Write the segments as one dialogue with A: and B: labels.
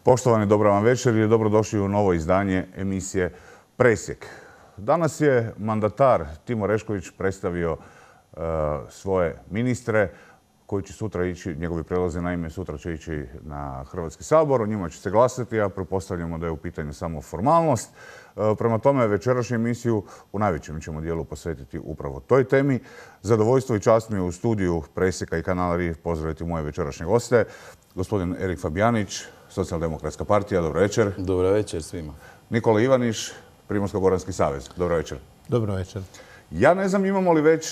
A: Poštovani, dobro vam večer i dobrodošli u novo izdanje emisije Presjek. Danas je mandatar Timo Orešković predstavio svoje ministre koji će sutra ići, njegovi prijedlozi naime sutra će ići na Hrvatski sabor, o njima će se glasati, a pretpostavljamo da je u pitanju samo formalnost. Prema tome, večerašnju emisiju u najvećem ćemo dijelu posvetiti upravo toj temi. Zadovoljstvo i čast mi je u studiju Presjeka i kanala RIF pozdraviti moje večerašnje goste. Gospodin Erik Fabijanić, Socijaldemokratska partija, dobro večer.
B: Dobro večer svima.
A: Nikola Ivaniš, Primorsko-goranski savez, dobro večer.
C: Dobro večer.
A: Ja ne znam imamo li već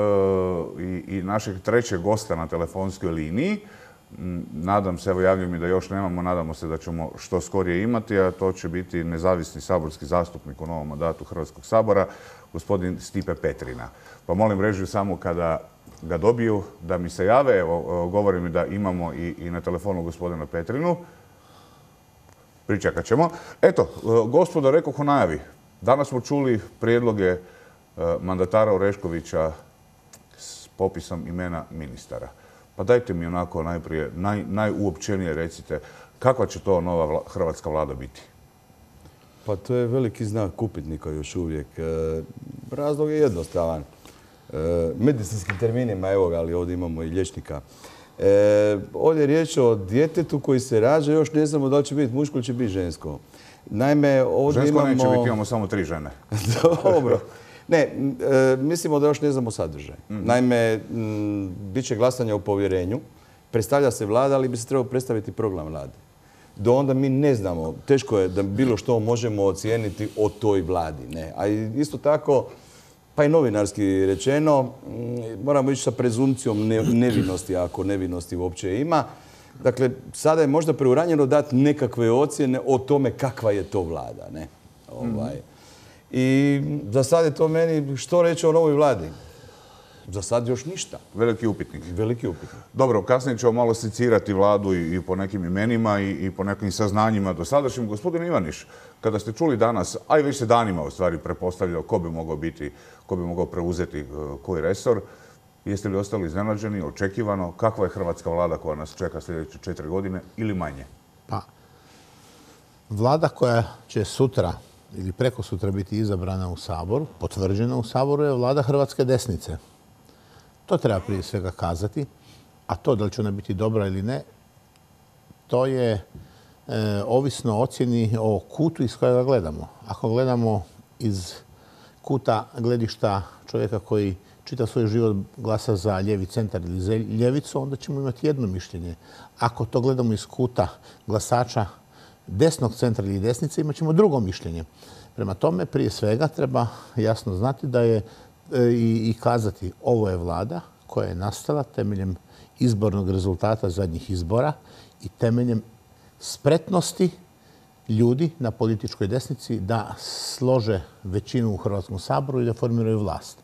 A: i našeg trećeg gosta na telefonskoj liniji. Nadam se, evo javljaju mi da još nemamo, nadamo se da ćemo što skorije imati, a to će biti nezavisni saborski zastupnik u novom mandatu Hrvatskog sabora, gospodin Stipe Petrina. Pa molim režiju samo kada ga dobiju da mi se jave. Evo, govori mi da imamo i na telefonu gospodina Petrinu. Pričekat ćemo. Eto, gospodo, rekoh u najavi. Danas smo čuli prijedloge mandatara Oreškovića s popisom imena ministara. Pa dajte mi onako najprije, najuopćenije recite, kakva će to nova hrvatska vlada biti?
B: Pa to je veliki znak upitnika još uvijek. Razlog je jednostavan. Medicinskim terminima, evo ga, ali ovdje imamo i liječnika. Ovdje je riječ o djetetu koji se rađa, još ne znamo da li će biti muško ili će biti žensko. Naime, ovdje
A: žensko
B: imamo...
A: neće biti, imamo samo 3 žene.
B: Dobro. Ne, mislimo da još ne znamo sadržaj. Naime, bit će glasanje o povjerenju, predstavlja se vlada, ali bi se trebao predstaviti program vlade. Do onda mi ne znamo, teško je da bilo što možemo ocijeniti o toj vladi. Ne. A isto tako, pa i novinarski rečeno, moramo ići sa prezumcijom nevinosti, ako nevinosti uopće ima. Dakle, sada je možda preuranjeno dati nekakve ocjene o tome kakva je to vlada. Ne? I za sad je to meni, što reći o novoj vladi? Za sad još ništa.
A: Veliki upitnik.
B: Veliki upitnik.
A: Dobro, kasnije ćemo malo secirati vladu i po nekim imenima i po nekim saznanjima dosadašnjim. Gospodin Ivaniš, kada ste čuli danas, a i već se danima u stvari prepostavljao ko bi mogao biti, ko bi mogao preuzeti koji resor, jeste li ostali iznenađeni, očekivano? Kakva je hrvatska vlada koja nas čeka sljedeće 4 godine ili manje?
C: Pa, vlada koja će sutra ili preko sutra biti izabrana u Saboru, potvrđena u Saboru, je vlada hrvatske desnice. To treba prije svega kazati, a to da li će ona biti dobra ili ne, to je ovisno o ocjeni o kutu iz kojega gledamo. Ako gledamo iz kuta gledišta čovjeka koji čitav svoj život glasa za lijevi centar ili za ljevicu, onda ćemo imati jedno mišljenje. Ako to gledamo iz kuta glasača desnog centra ili desnice, imat ćemo drugo mišljenje. Prema tome, prije svega treba jasno znati da je i kazati ovo je vlada koja je nastala temeljem izbornog rezultata zadnjih izbora i temeljem spretnosti ljudi na političkoj desnici da slože većinu u Hrvatskom saboru i da formiraju vlast.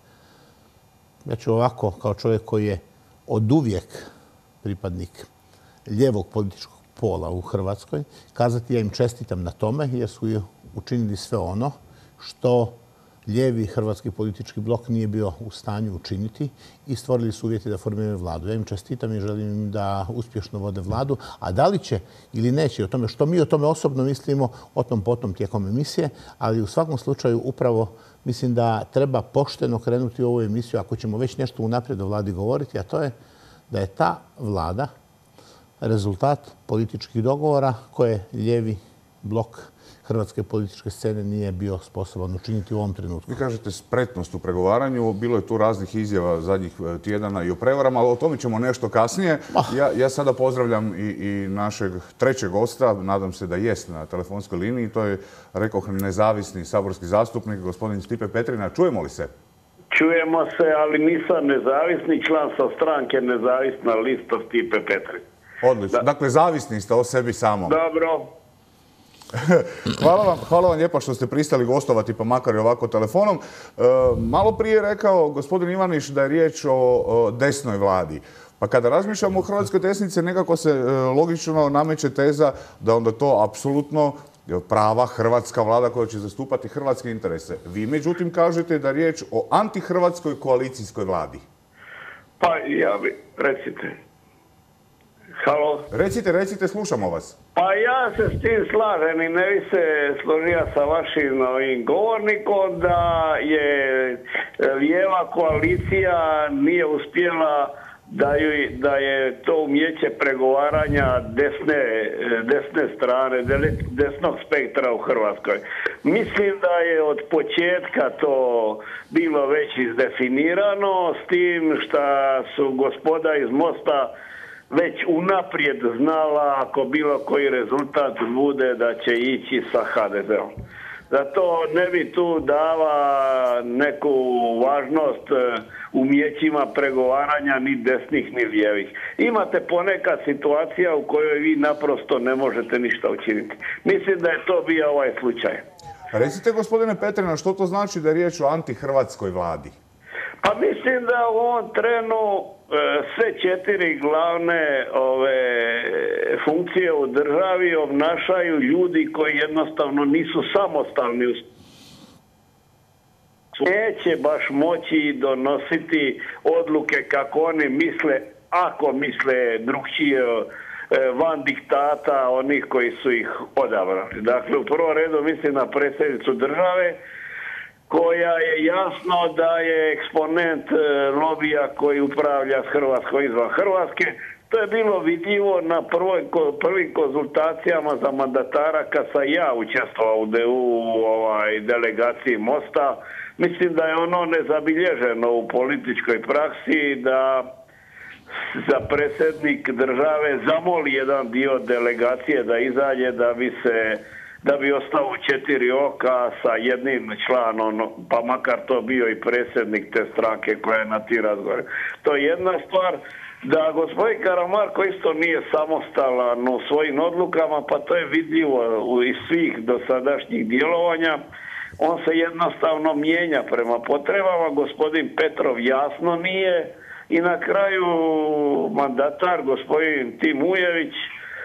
C: Ja ću ovako, kao čovjek koji je oduvijek pripadnik lijevog političkog pola u Hrvatskoj, kazati ja im čestitam na tome jer su učinili sve ono što lijevi hrvatski politički blok nije bio u stanju učiniti i stvorili su uvjeti da formiraju vladu. Ja im čestitam i želim im da uspješno vode vladu, a da li će ili neće o tome, što mi o tome osobno mislimo, o tom potom tijekom emisije, ali u svakom slučaju upravo mislim da treba pošteno krenuti u ovu emisiju ako ćemo već nešto unaprijed o vladi govoriti, a to je da je ta vlada rezultat političkih dogovora koje lijevi blok hrvatske političke scene nije bio sposoban učiniti u ovom trenutku.
A: Vi kažete spretnost u pregovaranju. Bilo je tu raznih izjava zadnjih tjedana i o prevarama, ali o tome ćemo nešto kasnije. Ja sada pozdravljam i našeg trećeg gosta, nadam se da jest na telefonskoj liniji. To je, rekoh, nezavisni saborski zastupnik, gospodin Stipe Petrina. Čujemo li se?
D: Čujemo se, ali nisam nezavisni član sa stranke Nezavisna lista Stipe Petrina.
A: Odlično. Dakle, zavisni ste o sebi samom.
D: Dobro.
A: Hvala vam lijepa što ste pristali gostovati, pa makar i ovako telefonom. Malo prije je rekao gospodin Ivaniš da je riječ o desnoj vladi. Pa kada razmišljamo o hrvatskoj desnici, nekako se logično nameće teza da onda to apsolutno prava hrvatska vlada koja će zastupati hrvatske interese. Vi međutim kažete da je riječ o antihrvatskoj koalicijskoj vladi.
D: Pa ja bi, recite. Halo?
A: Recite, slušamo vas.
D: Pa ja se s tim slažem i ne bi se složio sa vašim ovim govornikom da je lijeva koalicija nije uspjela da je to umijeće pregovaranja desne strane, desnog spektra u Hrvatskoj. Mislim da je od početka to bilo već izdefinirano, s tim što su gospoda iz Mosta već unaprijed znala ako bilo koji rezultat bude da će ići sa HDZ-om. Zato ne bi tu dava neku važnost umijećima pregovaranja ni desnih ni lijevih. Imate ponekad situacija u kojoj vi naprosto ne možete ništa učiniti. Mislim da je to bio ovaj slučaj.
A: Recite, gospodine Petrina, što to znači da je riječ o antihrvatskoj vladi?
D: Pa mislim da u ovom trenu sve 4 glavne funkcije u državi obnašaju ljudi koji jednostavno nisu samostalni. Neće baš moći donositi odluke kako oni misle, ako misle drugčije van diktata onih koji su ih odabrali. Dakle, u prvom redu mislim na predsjednicu države, koja je jasno da je eksponent lobija koji upravlja s Hrvatskoj izvan Hrvatske. To je bilo vidljivo na prvim konzultacijama za mandatara kad sam ja učestvovao u delegaciji Mosta. Mislim da je ono nezabilježeno u političkoj praksi da za predsjednik države zamoli jedan dio delegacije da izađe da bi ostao u 4 oka sa jednim članom, pa makar to bio i predsjednik te stranke koja je na ti razgovore. To je jedna stvar. Da gospodin Karamarko isto nije samostalan u svojim odlukama, pa to je vidljivo iz svih dosadašnjih djelovanja. On se jednostavno mijenja prema potrebama, gospodin Petrov jasno nije i na kraju mandatar gospodin Tim Ujević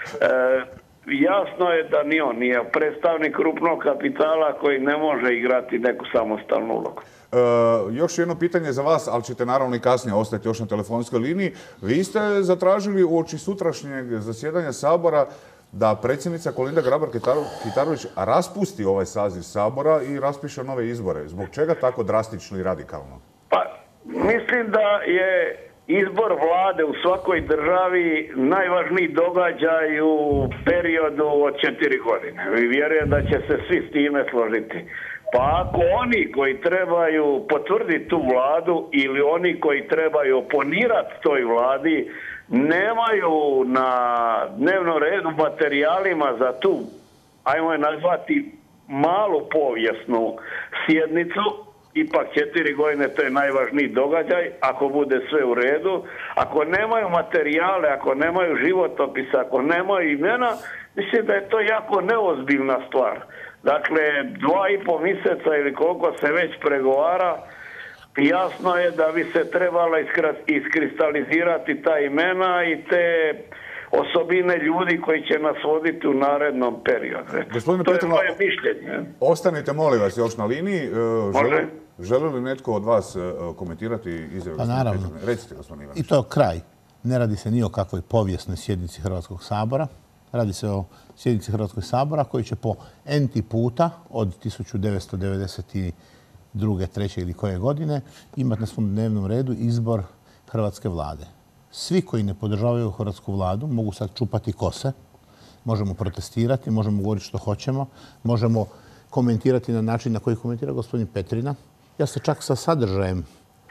D: jasno je da ni on nije predstavnik krupnog kapitala koji ne može igrati neku samostalnu ulogu.
A: Još jedno pitanje za vas, ali ćete naravno i kasnije ostati još na telefonskoj liniji. Vi ste zatražili uoči sutrašnjeg zasjedanja Sabora da predsjednica Kolinda Grabar-Kitarović raspusti ovaj saziv Sabora i raspiše nove izbore. Zbog čega tako drastično i radikalno? Pa,
D: mislim da je izbor vlade u svakoj državi najvažniji događaj u periodu od 4 godine. I vjerujem da će se svi s time složiti. Pa ako oni koji trebaju potvrditi tu vladu ili oni koji trebaju oponirati toj vladi nemaju na dnevnom redu materijalima za tu, ajmo je nazvati, malu povijesnu sjednicu, ipak 4 godine to je najvažniji događaj, ako bude sve u redu. Ako nemaju materijale, ako nemaju životopisa, ako nemaju imena, mislim da je to jako neozbiljna stvar. Dakle, 2,5 mjeseca ili koliko se već pregovara, jasno je da bi se trebala iskristalizirati ta imena i te osobine ljudi koji će nas voditi u narednom periodu.
A: Gospodine
D: to
A: Petrino,
D: je moje mišljenje.
A: Ostanite, molim vas, još na liniji. Želi li netko od vas komentirati izjave?
C: Pa naravno.
A: Recite, gospodine Ivanić.
C: I to je kraj. Ne radi se ni o kakvoj povijesnoj sjednici Hrvatskog sabora. Radi se o sjednici Hrvatskog sabora koji će po enti puta od 1992. 3. ili koje godine imati na svom dnevnom redu izbor hrvatske vlade. Svi koji ne podržavaju hrvatsku vladu mogu sad čupati kose, možemo protestirati, možemo govoriti što hoćemo, možemo komentirati na način na koji komentira gospodin Petrina. Ja se čak sa sadržajem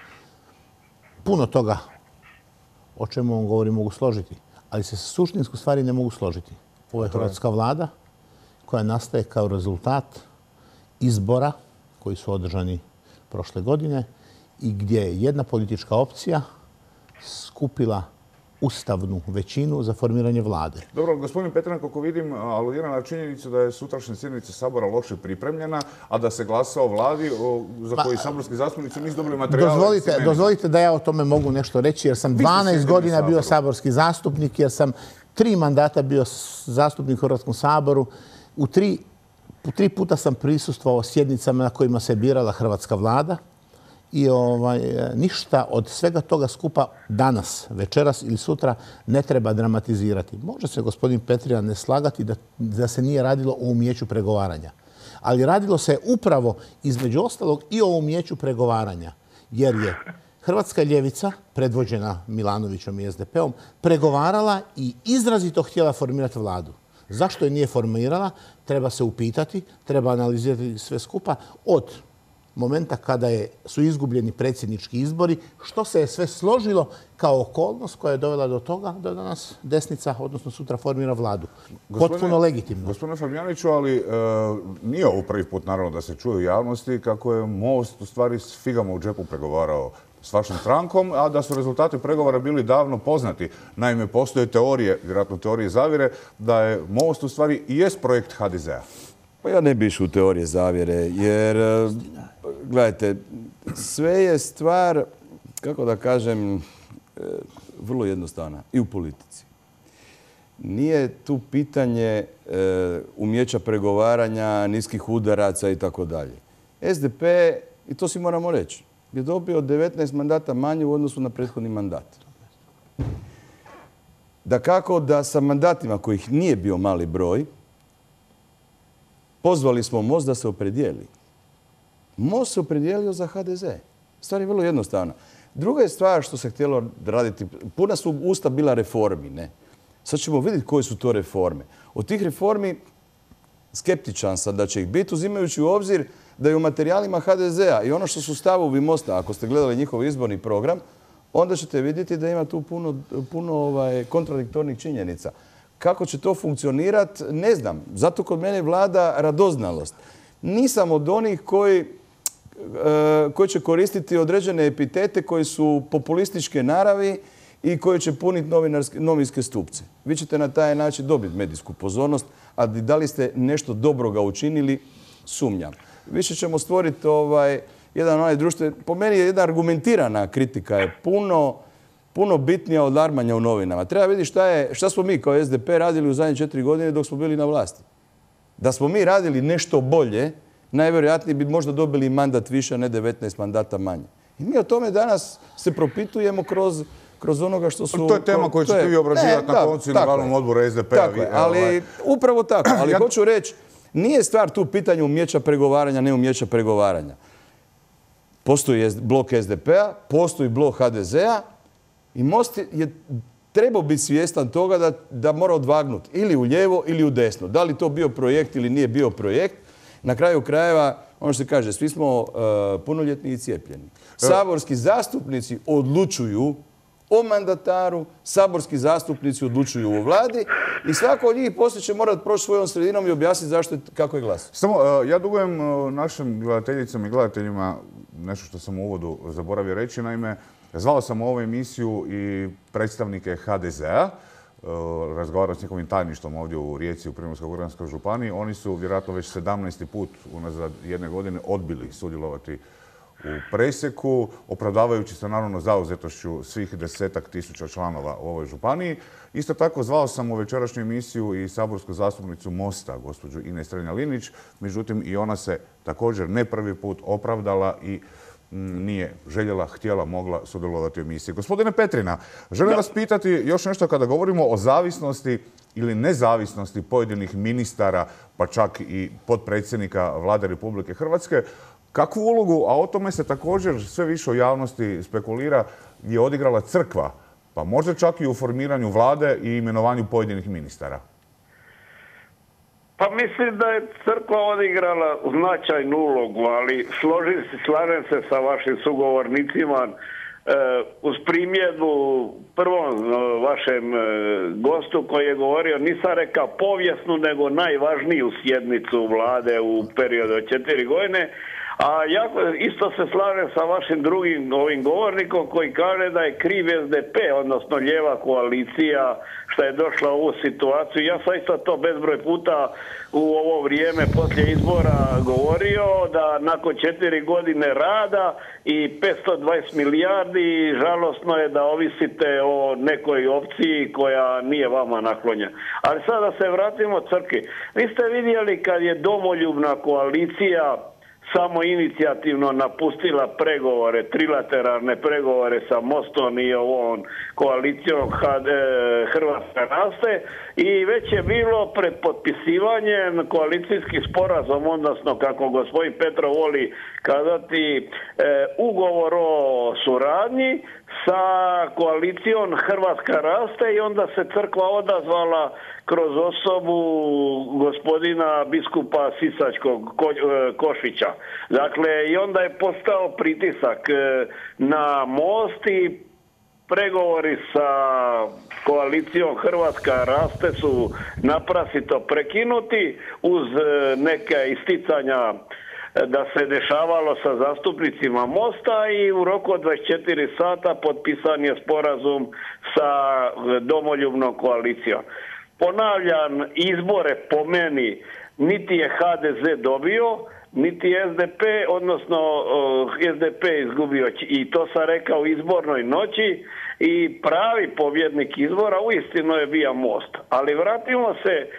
C: puno toga o čemu on govori mogu složiti, ali se sa suštinsku stvari ne mogu složiti. Ovo je hrvatska vlada koja nastaje kao rezultat izbora koji su održani prošle godine i gdje je jedna politička opcija skupila ustavnu većinu za formiranje vlade.
A: Dobro, gospodin Petrina, kako vidim, aludira na činjenicu da je sutrašnja sjednica Sabora loše pripremljena, a da se glasa o vladi za koju saborski zastupnici nisu dobili materijale.
C: Dozvolite da ja o tome mogu nešto reći, jer sam 12 godina bio saborski zastupnik, jer sam 3 mandata bio zastupnik u Hrvatskom saboru. U 3 puta sam prisustvovao sjednicama na kojima se birala hrvatska vlada i ništa od svega toga skupa danas, večeras ili sutra ne treba dramatizirati. Može se gospodin Petrina ne slagati da se nije radilo o umijeću pregovaranja. Ali radilo se upravo između ostalog i o umijeću pregovaranja. Jer je hrvatska ljevica, predvođena Milanovićom i SDP-om, pregovarala i izrazito htjela formirati vladu. Zašto je nije formirala? Treba se upitati, treba analizirati sve skupa od momenta kada su izgubljeni predsjednički izbori, što se je sve složilo kao okolnost koja je dovela do toga da danas desnica, odnosno sutra, formira vladu. Potpuno legitimno.
A: Gospodine Fabijaniću, ali nije ovo prvi put, naravno, da se čuje u javnosti kako je Most u stvari s figama u džepu pregovarao s vašom strankom, a da su rezultati pregovora bili davno poznati. Naime, postoje teorije, vjerojatno teorije zavjere, da je Most u stvari i jest projekt HDZ-a.
B: Pa ja ne bi išao u teorije zavjere, jer, gledajte, sve je stvar, kako da kažem, vrlo jednostavna i u politici. Nije tu pitanje umijeća pregovaranja, niskih udaraca i tako dalje. SDP, i to si moramo reći, je dobio 19 mandata manje u odnosu na prethodni mandat. Dakako da sa mandatima kojih nije bio mali broj, pozvali smo Most da se opredijeli. Most se opredijelio za HDZ. Stvar je vrlo jednostavna. Druga je stvar što se htjelo raditi. Puna su usta bila reformi, ne? Sad ćemo vidjeti koje su to reforme. Od tih reformi skeptičan sam da će ih biti, uzimajući u obzir da je u materijalima HDZ-a i ono što su stavovi Mosta, ako ste gledali njihov izborni program, onda ćete vidjeti da ima tu puno kontradiktornih činjenica. Kako će to funkcionirati, ne znam. Zato kod mene vlada radoznalost. Nisam od onih koji će koristiti određene epitete koji su populističke naravi i koji će puniti novinske stupce. Vi ćete na taj način dobiti medijsku pozornost, a da li ste nešto dobroga učinili, sumnjam. Više ćemo stvoriti jedan onaj društven... Po meni je jedna argumentirana kritika je puno bitnija od larmanja u novinama. Treba vidjeti šta smo mi kao SDP radili u zadnje 4 godine dok smo bili na vlasti. Da smo mi radili nešto bolje, najvjerojatnije bi možda dobili mandat više, a ne 19 mandata manje. I mi o tome danas se propitujemo kroz onoga što su...
A: To je tema koju ćete vi obrađivati na koncu i na glavnom odboru SDP-a.
B: Tako je, ali upravo tako. Ali hoću reći, nije stvar tu pitanje umijeća pregovaranja, ne umijeća pregovaranja. Postoji blok SDP-a, postoji blok HDZ-a i Most je trebao biti svjestan toga da mora odvagnuti ili u lijevo ili u desno. Da li to bio projekt ili nije bio projekt. Na kraju krajeva, ono što se kaže, svi smo punoljetni i cijepljeni. Saborski zastupnici odlučuju o mandataru, saborski zastupnici odlučuju o vladi i svako od njih poslije će morati proći svojom sredinom i objasniti kako je glasao.
A: Samo, ja dugujem našim gledateljicama i gledateljima nešto što sam u uvodu zaboravio reći. Naime, zvao sam u ovu emisiju i predstavnike HDZ-a, razgovarao s njihovim tajništvom ovdje u Rijeci, u Primorsko-goranskoj županiji. Oni su vjerojatno već 17. put unazad jedne godine odbili sudjelovati u presjeku, opravdavajući se naravno zauzetošću svih 10.000 članova u ovoj županiji. Isto tako zvao sam u večerašnju emisiju i saborsku zastupnicu Mosta, gospođu Ines Strenja-Linić. Međutim, i ona se također ne prvi put opravdala i nije željela, htjela, mogla sudjelovati u emisiji. Gospodine Petrina, želim vas pitati još nešto kada govorimo o zavisnosti ili nezavisnosti pojedinih ministara, pa čak i potpredsjednika Vlade Republike Hrvatske. Kakvu ulogu, a o tome se također sve više u javnosti spekulira, je odigrala crkva, pa možda čak i u formiranju vlade i imenovanju pojedinih ministara?
D: Pa mislim da je crkva odigrala značajnu ulogu, ali slažem se sa vašim sugovornicima uz primjedbu prvom vašem gostu koji je govorio, nisam rekao povijesnu, nego najvažniju sjednicu vlade u periodu od 4 godine. A ja isto se slažem sa vašim drugim govornikom koji kaže da je kriv SDP, odnosno lijeva koalicija, što je došla u ovu situaciju. Ja sam isto to bezbroj puta u ovo vrijeme poslije izbora govorio da nakon 4 godine rada i 520 milijardi žalosno je da ovisite o nekoj opciji koja nije vama naklonjena. Ali sada se vratimo crkvi. Vi ste vidjeli kad je domoljubna koalicija samo inicijativno napustila pregovore, trilateralne pregovore sa Mostom i ovom koalicijom Hrvatska raste i već je bilo pred potpisivanjem koalicijski sporazum, odnosno kako gospodin Petrov voli kazati, ugovor o suradnji sa koalicijom Hrvatska raste i onda se crkva odazvala kroz osobu gospodina biskupa Sisačkog Košića. Dakle, i onda je postao pritisak na Most i pregovori sa koalicijom Hrvatska raste su naprasito prekinuti uz neke isticanja da se dešavalo sa zastupnicima Mosta i u roku od 24 sata potpisan je sporazum sa domoljubnom koalicijom. Ponavljam, izbore po meni niti je HDZ dobio, niti SDP, odnosno SDP izgubio, i to sam rekao u izbornoj noći, i pravi pobjednik izbora uistinu je bio Most. Ali vratimo se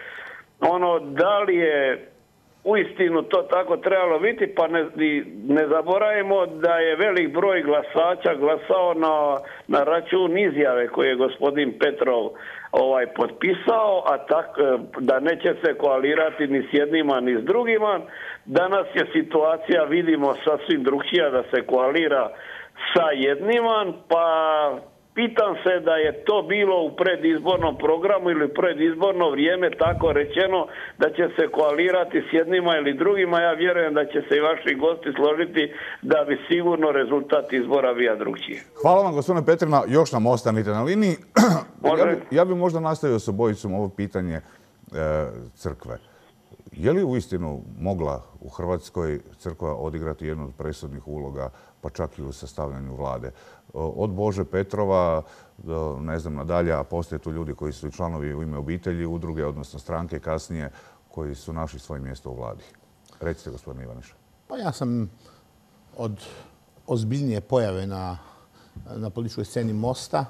D: da li je uistinu to tako trebalo biti, pa ne zaboravimo da je velik broj glasača glasao na račun izjave koje je gospodin Petrov potpisao, a da neće se koalirati ni s jednima ni s drugima. Danas je situacija, vidimo, sasvim drugčija, da se koalira sa jednima, pa pitam se da je to bilo u predizbornom programu ili predizborno vrijeme tako rečeno da će se koalirati s jednima ili drugima. Ja vjerujem da će se i vaši gosti složiti da bi sigurno rezultat izbora bio drugčiji.
A: Hvala vam, gospodine Petrina. Još nam ostanite na liniji. Ja bi možda nastavio s obojicom ovo pitanje crkve. Je li uistinu mogla u Hrvatskoj crkva odigrati jednu od presudnih uloga, pa čak i u sastavljanju vlade? Od Bože Petrova, ne znam, nadalje, a postoje tu ljudi koji su i članovi u ime obitelji, udruge, odnosno stranke kasnije, koji su našli svoje mjesto u vladi. Recite, gospodine Ivaniša.
C: Pa ja sam od ozbiljnije pojave na političkoj sceni Mosta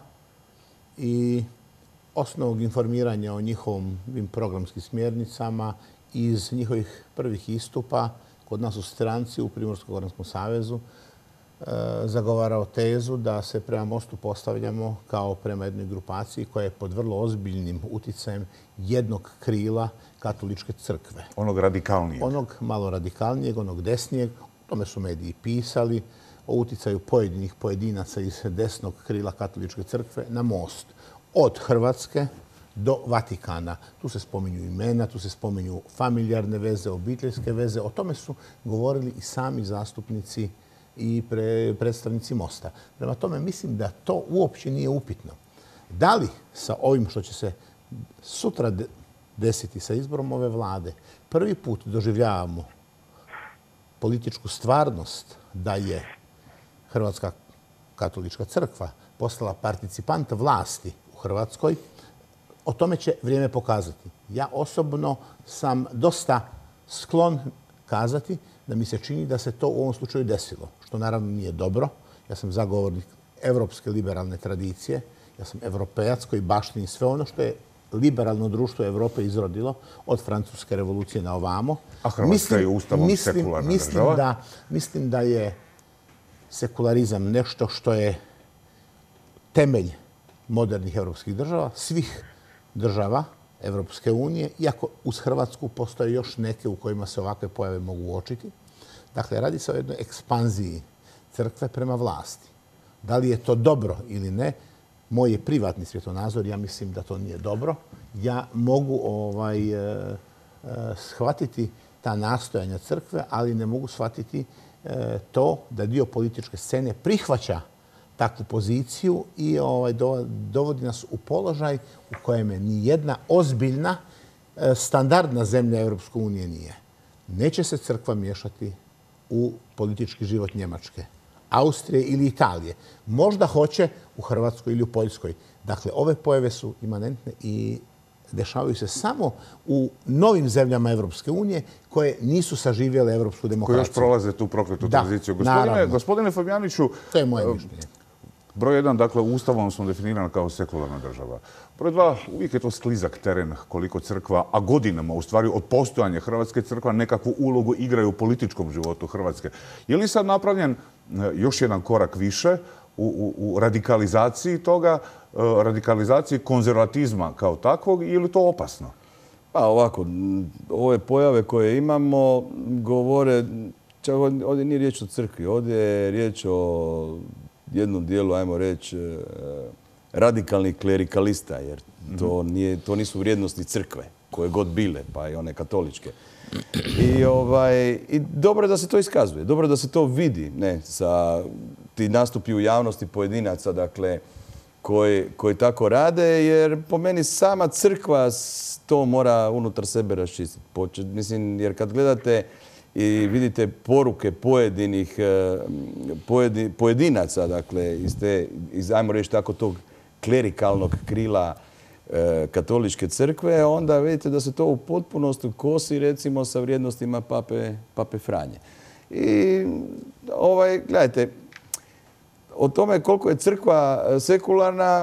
C: i osnovnog informiranja o njihovim programskim smjernicama iz njihovih prvih istupa kod nas u stranci u Primorsko-goranskom savezu zagovarao tezu da se prema Mostu postavljamo kao prema jednoj grupaciji koja je pod vrlo ozbiljnim uticajem jednog krila katoličke crkve.
A: Onog radikalnijeg.
C: Onog malo radikalnijeg, onog desnijeg. O tome su mediji pisali, o uticaju pojedinih pojedinaca iz desnog krila katoličke crkve na Most. Od Hrvatske do Vatikana. Tu se spominju imena, tu se spominju familijarne veze, obiteljske veze. O tome su govorili i sami zastupnici i predstavnici Mosta. Prema tome, mislim da to uopće nije upitno. Da li sa ovim što će se sutra desiti sa izborom ove vlade prvi put doživljavamo političku stvarnost da je Hrvatska katolička crkva postala participant vlasti u Hrvatskoj, o tome će vrijeme pokazati. Ja osobno sam dosta sklon kazati da mi se čini da se to u ovom slučaju desilo, što naravno nije dobro. Ja sam zagovornik evropske liberalne tradicije, ja sam evropejac koji baštini sve ono što je liberalno društvo Evrope izrodilo od Francuske revolucije na ovamo.
A: A Hrvatska je ustavom sekularna država.
C: Mislim da je sekularizam nešto što je temelj modernih evropskih država, svih država Evropske unije, iako uz Hrvatsku postoje još neke u kojima se ovakve pojave mogu uočiti. Dakle, radi se o jednoj ekspanziji crkve prema vlasti. Da li je to dobro ili ne, moj je privatni svjetonazor, ja mislim da to nije dobro. Ja mogu shvatiti ta nastojanja crkve, ali ne mogu shvatiti to da dio političke scene prihvaća takvu poziciju i dovodi nas u položaj u kojem ni jedna ozbiljna standardna zemlja Europske unije nije. Neće se crkva miješati u politički život Njemačke, Austrije ili Italije. Možda hoće u Hrvatskoj ili u Poljskoj. Dakle, ove pojave su imanentne i dešavaju se samo u novim zemljama Europske unije koje nisu saživjele evropsku demokraciju.
A: Koje još prolaze tu prokletu tranziciju. Gospodine Fabijaniću,
C: to je moje mišljenje.
A: Broj jedan, dakle, Ustavom smo definirani kao sekularna država. Broj dva, uvijek je to sklizak teren koliko crkva, a godinama, u stvari, od postojanja Hrvatske crkva nekakvu ulogu igraju u političkom životu Hrvatske. Je li sad napravljen još jedan korak više u radikalizaciji toga, radikalizaciji konzervatizma kao takvog, ili je to opasno?
B: Pa ovako, ove pojave koje imamo govore, čak ovdje nije riječ o crkvi, ovdje je riječ o jednom dijelu, ajmo reći, radikalnih klerikalista, jer to nisu vrijednosti crkve, koje god bile, pa i one katoličke. I dobro je da se to iskazuje, dobro je da se to vidi, sa ti nastupi u javnosti pojedinaca, dakle, koji tako rade, jer po meni sama crkva to mora unutar sebe raščistiti. Mislim, jer kad gledate i vidite poruke pojedinaca, dakle, iz, ajmo reći tako, tog klerikalnog krila katoličke crkve, onda vidite da se to u potpunosti kosi, recimo, sa vrijednostima Pape Franje. I, gledajte, o tome koliko je crkva sekularna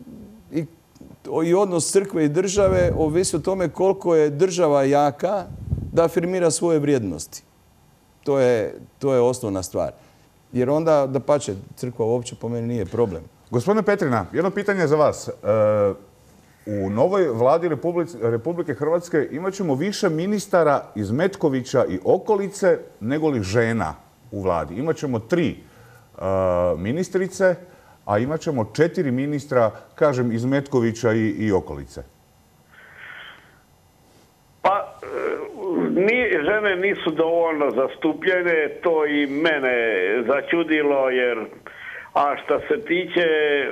B: i odnos crkve i države ovisi o tome koliko je država jaka da afirmira svoje vrijednosti. To je osnovna stvar. Jer onda, dapače, crkva uopće po meni nije problem.
A: Gospodine Petrina, jedno pitanje za vas. U novoj vladi Republike Hrvatske imat ćemo više ministara iz Metkovića i okolice nego li žena u vladi. Imat ćemo 3 ministrice, a imat ćemo 4 ministra, kažem, iz Metkovića i okolice.
D: Pa, žene nisu dovoljno zastupljene, to i mene začudilo, jer, a što se tiče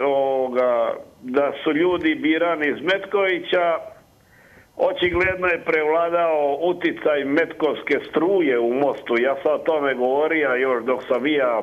D: da su ljudi birani iz Metkovića, očigledno je prevladao uticaj metkovske struje u Mostu. Ja sam o tome govorio još dok sam bio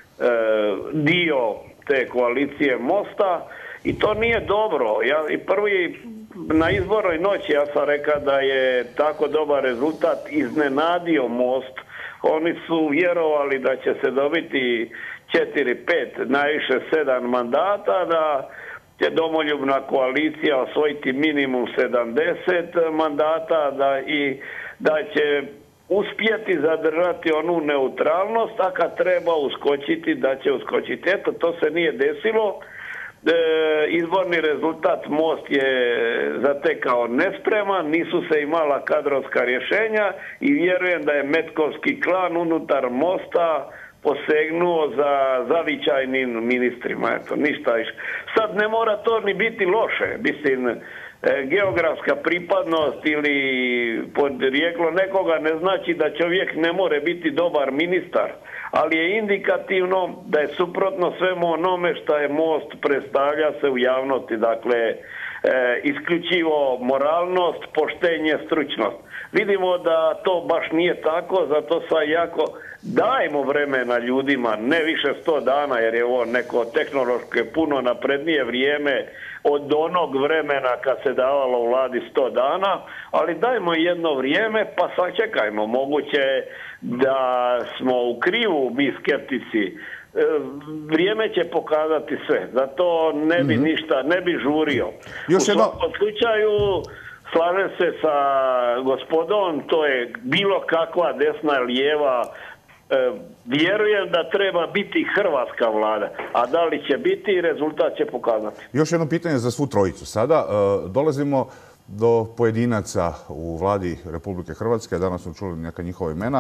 D: dio te koalicije Mosta i to nije dobro. I prvi na izbornoj noći ja sam rekao da je tako dobar rezultat iznenadio Most. Oni su vjerovali da će se dobiti 4, 5, najviše 7 mandata, da će Domoljubna koalicija osvojiti minimum 70 mandata i da će uspjeti zadržati onu neutralnost, a kad treba uskočiti, da će uskočiti. Eto, to se nije desilo. Izborni rezultat Most je zatekao nespreman, nisu se imala kadrovska rješenja i vjerujem da je metkovski klan unutar Mosta posegnuo za zavičajnim ministrima. Eto, ništa više. Sad ne mora to ni biti loše. Mislim, geografska pripadnost ili podrijeklo nekoga ne znači da čovjek ne more biti dobar ministar, ali je indikativno da je suprotno svemu onome što je Most predstavlja se u javnosti. Dakle, isključivo moralnost, poštenje, stručnost. Vidimo da to baš nije tako, zato sad jako dajemo vremena ljudima, ne više 100 dana, jer je ovo neko tehnološko puno naprednije vrijeme od onog vremena kad se davalo u vladi 100 dana, ali dajmo jedno vrijeme pa sačekajmo. Moguće da smo u krivu mi skeptici. Vrijeme će pokazati sve, zato ne bi ništa, ne bi žurio. U svakom slučaju slažem se sa gospodom, to je bilo kakva desna ili lijeva. Vjerujem da treba biti hrvatska vlada, a da li će biti, rezultat će pokazati.
A: Još jedno pitanje za svu trojicu. Sada dolazimo do pojedinaca u vladi Republike Hrvatske, danas smo čuli neka njihova imena,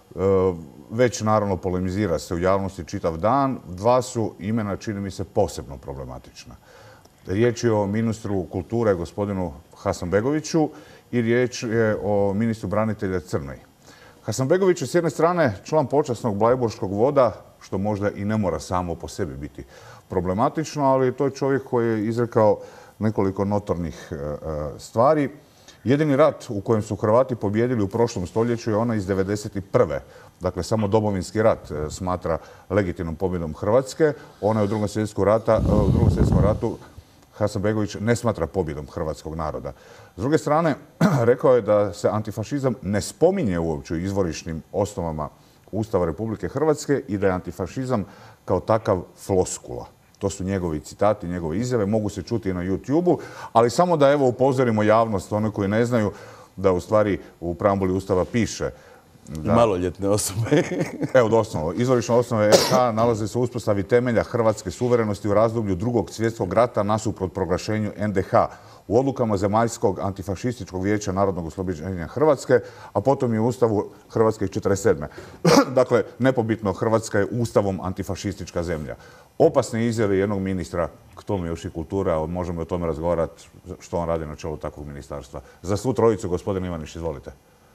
A: već naravno polemizira se u javnosti čitav dan. 2 su imena, čini mi se, posebno problematična. Riječ je o ministru kulture, gospodinu Hasanbegoviću, i riječ je o ministru branitelja Crnoj. Hasanbegović je s jedne strane član počasnog blajburškog voda, što možda i ne mora samo po sebi biti problematično, ali to je čovjek koji je izrekao nekoliko notornih stvari. Jedini rat u kojem su Hrvati pobijedili u prošlom stoljeću je onaj iz 1991. Dakle, samo Domovinski rat smatra legitimnom pobjedom Hrvatske. Ona u Drugom svjetskom ratu Hasanbegović ne smatra pobjedom hrvatskog naroda. S druge strane, rekao je da se antifašizam ne spominje uopće u izvorišnim osnovama Ustava Republike Hrvatske i da je antifašizam kao takav floskula. To su njegovi citati, njegove izjave, mogu se čuti i na YouTube-u, ali samo da evo upozorimo javnost, one koji ne znaju, da u stvari u preambuli Ustava piše da
B: maloljetne osobe.
A: Evo doslovno, izvorišne osnove RH nalaze se u uspostavi temelja hrvatske suverenosti u razdoblju Drugog svjetskog rata nasuprot proglašenju NDH, u odlukama Zemaljskog antifašističkog vijeća narodnog oslobođenja Hrvatske, a potom i u Ustavu Hrvatske 47. Dakle, nepobitno, Hrvatska je Ustavom antifašistička zemlja. Opasne izjave jednog ministra, k tome još i kultura, možemo o tome razgovarati što on radi na čelu takvog ministarstva. Za svu trojicu, gospodin Ivaniš, izvolite.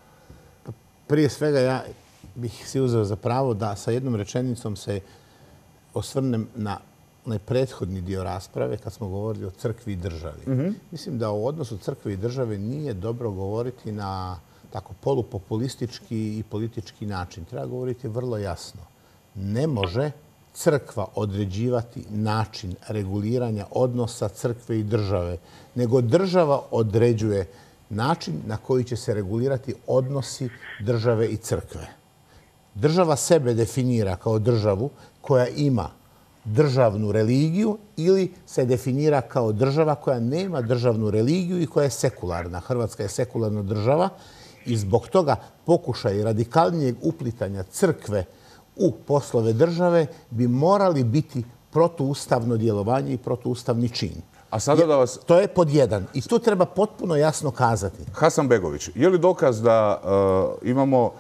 C: Prije svega ja bih si uzeo za pravo da sa jednom rečenicom se osvrnem na onaj prethodni dio rasprave kad smo govorili o crkvi i državi. Mislim da u odnosu crkve i države nije dobro govoriti na tako polupopulistički i politički način. Treba govoriti vrlo jasno. Ne može crkva određivati način reguliranja odnosa crkve i države, nego država određuje način na koji će se regulirati odnosi države i crkve. Država sebe definira kao državu koja ima državnu religiju ili se definira kao država koja nema državnu religiju i koja je sekularna. Hrvatska je sekularna država i zbog toga pokušaj radikalnijeg uplitanja crkve u poslove države bi morali biti protuustavno djelovanje i protuustavni čin.
A: A sada da vas...
C: To je pod jedan. I tu treba potpuno jasno kazati.
A: Hasanbegović, je li dokaz da imamo...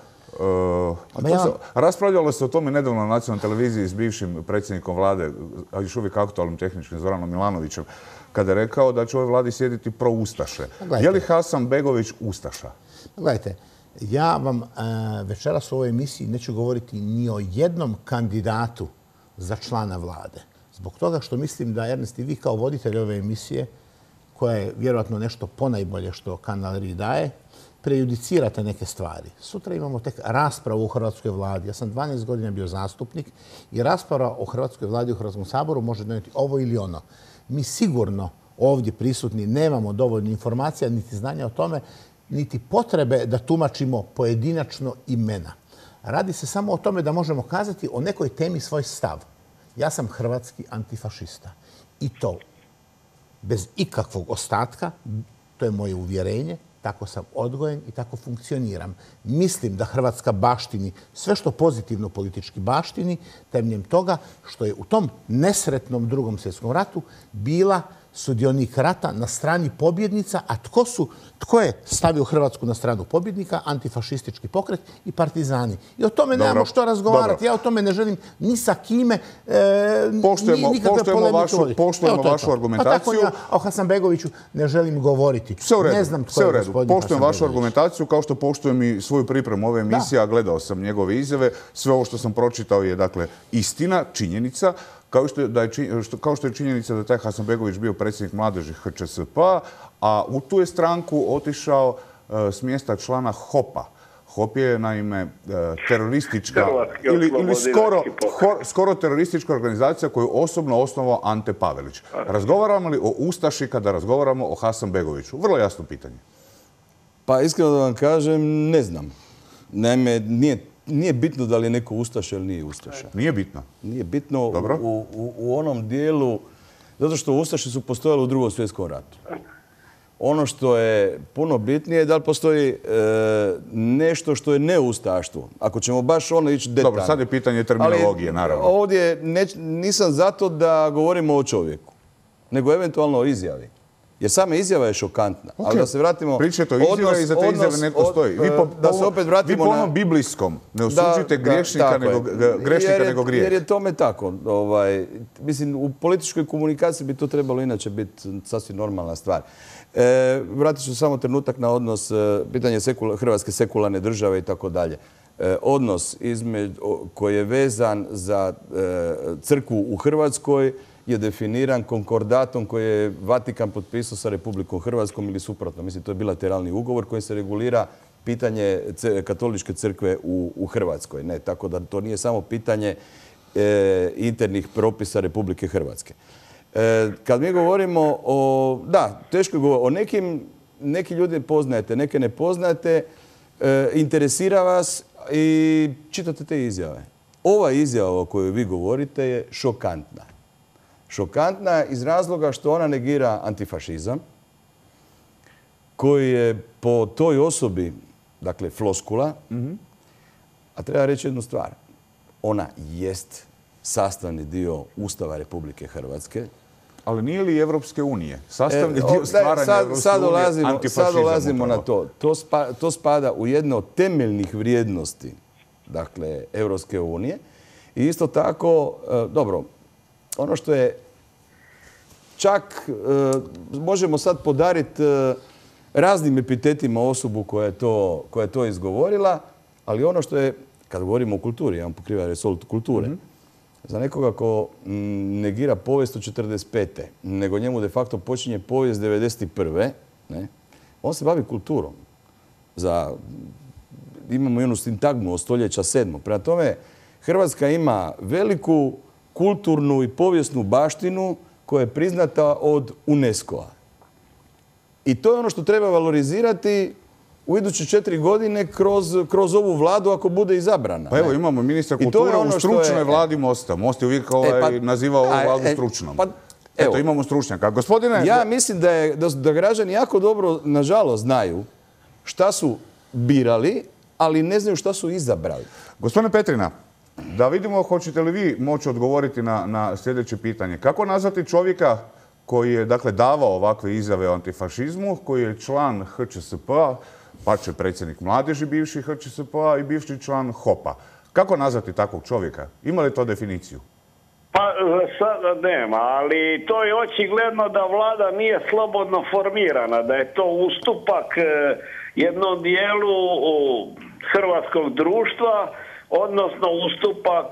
A: raspravljalo se o tome nedavno na nacionalnoj televiziji s bivšim predsjednikom vlade, a još uvijek aktualnim tehničkim Zoranom Milanovićem, kada je rekao da će u ovoj vladi sjediti proustaše. Je li Hasanbegović ustaša?
C: Gledajte, ja vam večeras u ovoj emisiji neću govoriti ni o jednom kandidatu za člana vlade. Zbog toga što mislim da, Ernest, i vi kao voditelj ove emisije, koja je vjerojatno nešto ponajbolje što Kanal RI daje, prejudicirate neke stvari. Sutra imamo tek raspravu u Hrvatskoj vladi. Ja sam 12 godina bio zastupnik i rasprava o Hrvatskoj vladi u Hrvatskom saboru može donijeti ovo ili ono. Mi sigurno ovdje prisutni nemamo dovoljno informacija, niti znanja o tome, niti potrebe da tumačimo pojedinačno imena. Radi se samo o tome da možemo kazati o nekoj temi svoj stav. Ja sam hrvatski antifašista. I to bez ikakvog ostatka, to je moje uvjerenje, tako sam odgojen i tako funkcioniram. Mislim da Hrvatska baštini sve što pozitivno politički baštini, temeljem toga što je u tom nesretnom Drugom svjetskom ratu bila sudionik rata na strani pobjednica, a tko je stavio Hrvatsku na stranu pobjednika? Antifašistički pokret i partizani. I o tome nemamo što razgovarati. Ja o tome ne želim ni sa kime nikakve polemike voditi.
A: Poštujemo vašu argumentaciju.
C: Pa tako ja o Hasanbegoviću ne želim govoriti.
A: Ne znam tko je gospodin Hasanbegović. Poštujem vašu argumentaciju kao što poštujem i svoju pripremu ove emisije, a gledao sam njegove izjave. Sve ovo što sam pročitao je dakle istina, činjenica. Kao što je činjenica da je taj Hasanbegović bio predsjednik mladeži HČSP-a, a u tu je stranku otišao s mjesta člana HOP-a. HOP je naime teroristička ili skoro teroristička organizacija koju osobno osnovao Ante Pavelić. Razgovaramo li o ustaši kada razgovaramo o Hasanbegoviću? Vrlo jasno pitanje.
B: Pa iskreno da vam kažem, ne znam. Naime, nije bitno da li je neko ustaša ili nije ustaša.
A: Nije bitno?
B: Nije bitno u onom dijelu, zato što ustaše su postojale u Drugom svjetskom ratu. Ono što je puno bitnije je da li postoji nešto što je neustaštvo. Ako ćemo baš ono ići detaljno.
A: Dobro, sad je pitanje terminologije, naravno.
B: Ovdje nisam zato da govorimo o čovjeku, nego eventualno o izjavi. Jer sama izjava je šokantna.
A: Okay.
B: Ali da se vratimo...
A: Pričate o izjave i za te izjave netko stoji.
B: Da se opet vratimo
A: vi po onom biblijskom ne osuđujete grešnika nego grijeh.
B: Jer je tome tako. Mislim, u političkoj komunikaciji bi to trebalo inače biti sasvim normalna stvar. Vratit ću samo trenutak na odnos, pitanje Hrvatske sekularne države i tako dalje. Odnos koji je vezan za crkvu u Hrvatskoj je definiran konkordatom koji je Vatikan potpisao sa Republikom Hrvatskom ili suprotno. Mislim, to je bilateralni ugovor kojim se regulira pitanje katoličke crkve u Hrvatskoj. Ne, tako da to nije samo pitanje internih propisa Republike Hrvatske. Kad mi govorimo o... Da, teško je govoriti. Neki ljudi poznajete, neke ne poznajete, interesira vas i čitate te izjave. Ova izjava o kojoj vi govorite je šokantna. Šokantna je iz razloga što ona negira antifašizam, koji je po toj osobi, dakle floskula, a treba reći jednu stvar. Ona jest sastavni dio Ustava Republike Hrvatske.
A: Ali nije li Evropske unije? Sastavni dio stvaranja Evropske unije antifašizam.
B: Sad dolazimo na to. To spada u jedno od temeljnih vrijednosti, dakle, Evropske unije. I isto tako, dobro, ono što je čak, možemo sad podariti raznim epitetima osobu koja je to izgovorila, ali ono što je, kad govorimo o kulturi, ja vam pokriva resor kulture, za nekoga ko negira povijest od 45. nego njemu de facto počinje povijest 91. On se bavi kulturom. Imamo jednu sintagmu od stoljeća 7. Prema tome, Hrvatska ima veliku kulturnu i povijesnu baštinu koja je priznata od UNESCO-a. I to je ono što treba valorizirati u iduće 4 godine kroz ovu vladu ako bude izabrana.
A: Pa evo, imamo ministra kulture u stručnoj vladi Mosta. Most je uvijek nazivao ovu vladu stručnom. Eto, imamo stručnjaka. Gospodine...
B: Ja mislim da građani jako dobro, nažalost, znaju šta su birali, ali ne znaju šta su izabrali.
A: Gospodine Petrina, da vidimo hoćete li vi moći odgovoriti na sljedeće pitanje. Kako nazvati čovjeka koji je, dakle, davao ovakve izjave o antifašizmu, koji je član HČSP-a, pače predsjednik mladeži bivši HČSP-a i bivši član HOP-a. Kako nazvati takvog čovjeka? Ima li to definiciju?
D: Pa sada nema, ali to je očigledno da vlada nije slobodno formirana, da je to ustupak jednom dijelu hrvatskog društva, odnosno ustupak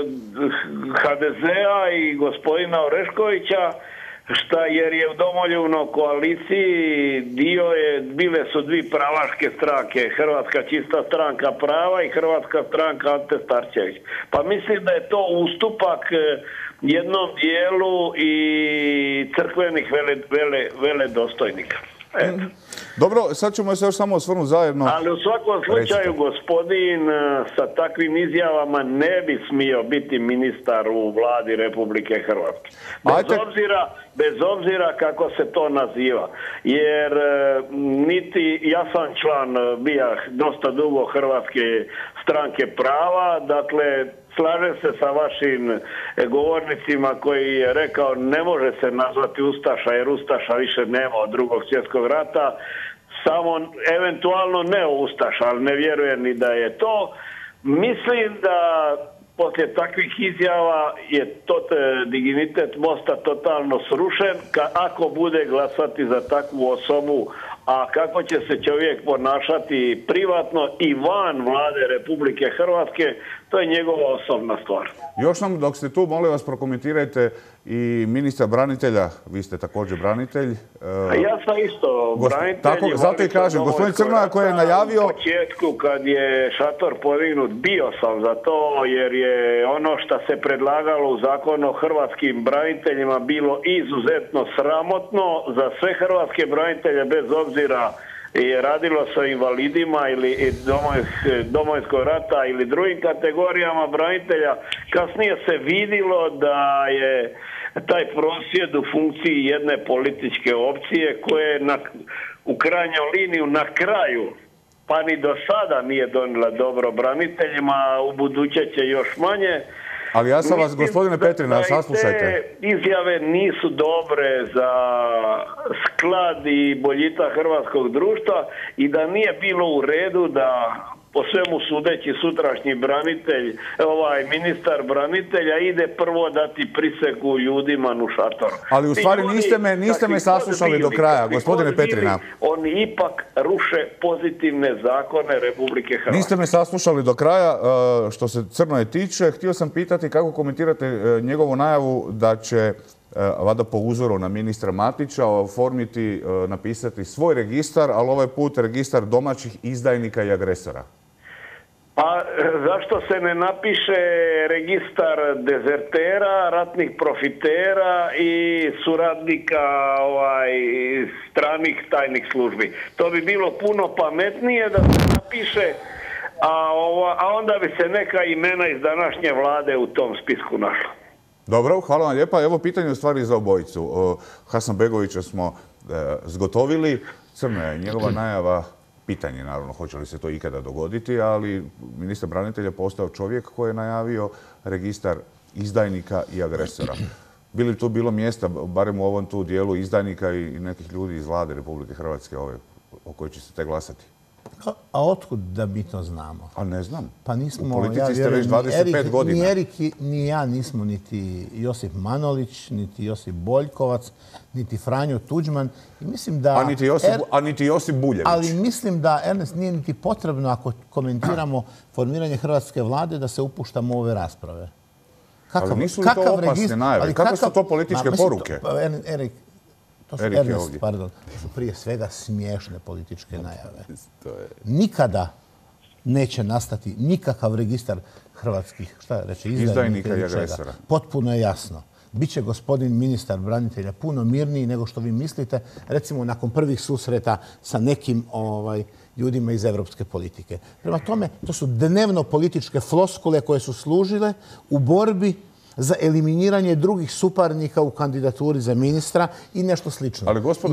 D: HDZ-a i gospodina Oreškovića, jer je u domoljubnoj koaliciji bile su dvije pravaške stranke, Hrvatska čista stranka prava i Hrvatska stranka Ante Starčević. Pa mislim da je to ustupak jednom dijelu i crkvenih veledostojnika.
A: Dobro, sad ćemo se još samo osvrnuti zajedno.
D: Ali u svakom slučaju gospodin sa takvim izjavama ne bi smio biti ministar u vladi Republike Hrvatske. Bez obzira kako se to naziva. Jer niti, ja sam član bija dosta dugo Hrvatske stranke prava, dakle slažem se sa vašim govornicima koji je rekao ne može se nazvati Ustaša jer Ustaša više nema od Drugog svjetskog rata, samo eventualno ne Ustaša, ali ne vjerujem ni da je to. Mislim da poslije takvih izjava je dignitet Mosta totalno srušen ako bude glasati za takvu osobu, a kako će se čovjek ponašati privatno i van vlade Republike Hrvatske, to je njegova osobna stvar.
A: Još nam, dok ste tu, molim vas, prokomentirajte i ministra branitelja. Vi ste također branitelj.
D: Ja sam isto branitelj.
A: Zato i kažem, gospodin Crnoja koji je najavio...
D: U početku, kad je šator podignut, bio sam za to, jer je ono što se predlagalo u zakonu o hrvatskim braniteljima bilo izuzetno sramotno za sve hrvatske branitelje, bez obzira je radilo sa invalidima ili Domovinskog rata ili drugim kategorijama branitelja. Kasnije se vidjelo da je taj prosvjed u funkciji jedne političke opcije koje u krajnjoj liniju na kraju, pa ni do sada nije donijela dobro braniteljima, u buduće će još manje.
A: Ali ja sam vas, gospodine Petrina, saslušajte.
D: Te izjave nisu dobre za sklad i boljitak hrvatskog društva i da nije bilo u redu da po svemu sudeći sutrašnji ministar branitelja ide prvo dati prisegu ljudima u šatoru.
A: Ali u stvari niste me saslušali do kraja, gospodine Petrina.
D: Oni ipak ruše pozitivne zakone Republike Hrvatske.
A: Niste me saslušali do kraja. Što se Crnoje tiče, htio sam pitati kako komentirate njegovu najavu da će vada po uzoru na ministra Matića napisati svoj registar, ali ovaj put registar domaćih izdajnika i agresora.
D: Pa zašto se ne napiše registar dezertera, ratnih profitera i suradnika stranih tajnih službi? To bi bilo puno pametnije da se napiše, a onda bi se neka imena iz današnje vlade u tom spisku našla.
A: Dobro, hvala vam lijepa. Evo pitanje u stvari za obojicu. Hasanbegovića smo zgotovili. Crna je njegova najava, pitanje naravno hoće li se to ikada dogoditi, ali ministar branitelja postao čovjek koji je najavio registar izdajnika i agresora. Bi li tu bilo mjesta, barem u ovom tu dijelu izdajnika i nekih ljudi iz vlade Republike Hrvatske o kojoj će se te glasati?
C: A otkud da mi to znamo?
A: A ne znam.
C: Pa nismo,
A: u politici ste već 25 godina.
C: Ni Erik, ni ja nismo niti Josip Manolić, niti Josip Boljkovac, niti Franjo Tuđman. I mislim da
A: a niti Josip Buljević.
C: Ali mislim da, Ernest, nije niti potrebno ako komentiramo formiranje hrvatske vlade da se upuštamo u ove rasprave.
A: Ali nisu li to opasne najave? Kakve su to političke poruke?
C: Erik, to su prije svega smiješne političke najave. Nikada neće nastati nikakav registar hrvatskih, šta reći,
A: izdajnika i agresora.
C: Potpuno je jasno. Biće gospodin ministar branitelja puno mirniji nego što vi mislite, recimo nakon prvih susreta sa nekim ljudima iz evropske politike. Prema tome, to su dnevno političke floskule koje su služile u borbi za eliminiranje drugih suparnika u kandidaturi za ministra i nešto slično.
A: Ali gospodo,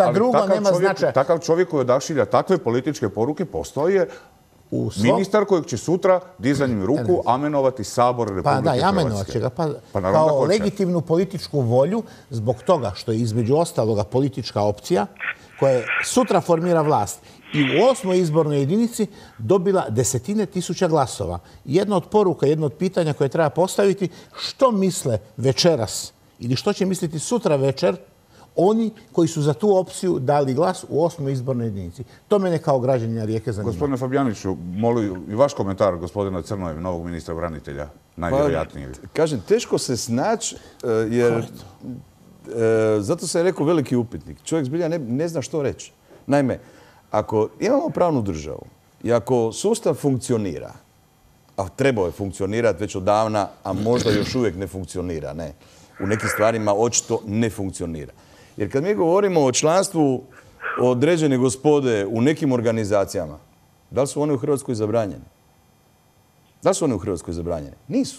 A: takav čovjek koji odašilja takve političke poruke postoje ministar kojeg će sutra dizanjem ruku amenovati Sabor Republike Hrvatske.
C: Pa da, amenovat će ga. Kao legitimnu političku volju zbog toga što je između ostaloga politička opcija koja sutra formira vlast i u 8. izbornoj jedinici dobila desetine tisuća glasova. Jedna od poruka, jedno od pitanja koje treba postaviti, što misle večeras ili što će misliti sutra večer oni koji su za tu opciju dali glas u 8. izbornoj jedinici. To mene kao građanina Rijeke zanima.
A: Gospodine Fabijaniću, molim i vaš komentar gospodina Crnoje, novog ministra branitelja, najvjerojatnije.
B: Kažem, teško se snaći jer zato se je rekao veliki upitnik. Čovjek zbilja ne zna što reći. Naime, ako imamo pravnu državu i ako sustav funkcionira, a trebao je funkcionirati već odavna, a možda još uvijek ne funkcionira, ne. U nekim stvarima očito ne funkcionira. Jer kad mi govorimo o članstvu određene gospode u nekim organizacijama, da li su one u Hrvatskoj zabranjene? Da li su one u Hrvatskoj zabranjene? Nisu.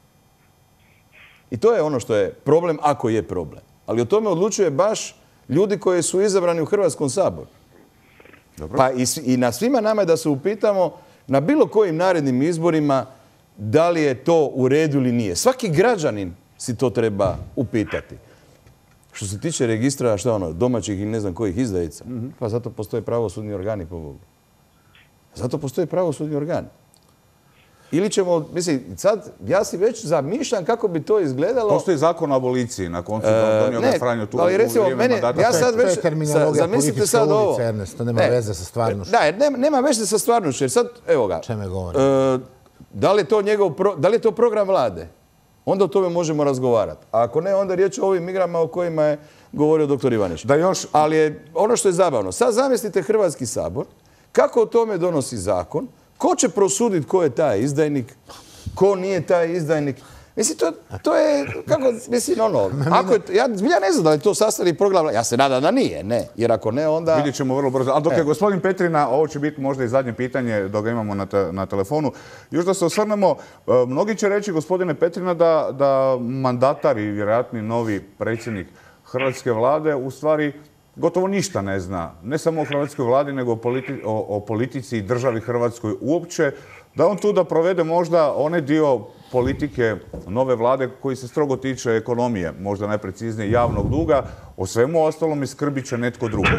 B: I to je ono što je problem, ako je problem. Ali o tome odlučuje baš ljudi koji su izabrani u Hrvatskom saboru. Dobro. Pa i na svima nama je da se upitamo na bilo kojim narednim izborima da li je to u redu ili nije. Svaki građanin si to treba upitati. Što se tiče registra, domaćih i ne znam kojih izdajica, pa zato postoje pravosudni organi, po Bogu. Zato postoje pravosudni organi. Ili ćemo, mislim, sad ja si već zamišljam kako bi to izgledalo.
A: Postoji zakon o aboliciji, na koncu donio ga Franjo tu u vrijeme mandata.
C: Ja sad već, to je terminologija političke ulice, Ernest, to nema veze sa stvarnošću.
B: Da, nema veze sa stvarnošću, jer sad, evo ga.
C: Čeme govorim?
B: Da li je to program vlade? Onda o tome možemo razgovarati. A ako ne, onda riječ o ovim igrama o kojima je govorio dr. Ivanić. Ali je ono što je zabavno. Sad zamislite Hrvatski sabor, kako o tome donosi zakon, ko će prosuditi ko je taj izdajnik, ko nije taj izdajnik. Mislim, to je, kako, mislim, ja zbilja ne znam da li to sastavni program, ja se nadam da nije, ne. Jer ako ne, onda...
A: Vidjet ćemo vrlo brzo. Ali dok je gospodin Petrina, ovo će biti možda i zadnje pitanje dok ga imamo na telefonu. Još da se osvrnemo, mnogi će reći, gospodine Petrina, da mandatar i vjerojatni novi predsjednik hrvatske vlade u stvari gotovo ništa ne zna. Ne samo o hrvatskoj vladi, nego o politici i državi Hrvatskoj uopće. Da on tu da provede možda onaj dio politike nove vlade koji se strogo tiče ekonomije, možda najpreciznije javnog duga, o svemu ostalom i skrbit će netko drugi.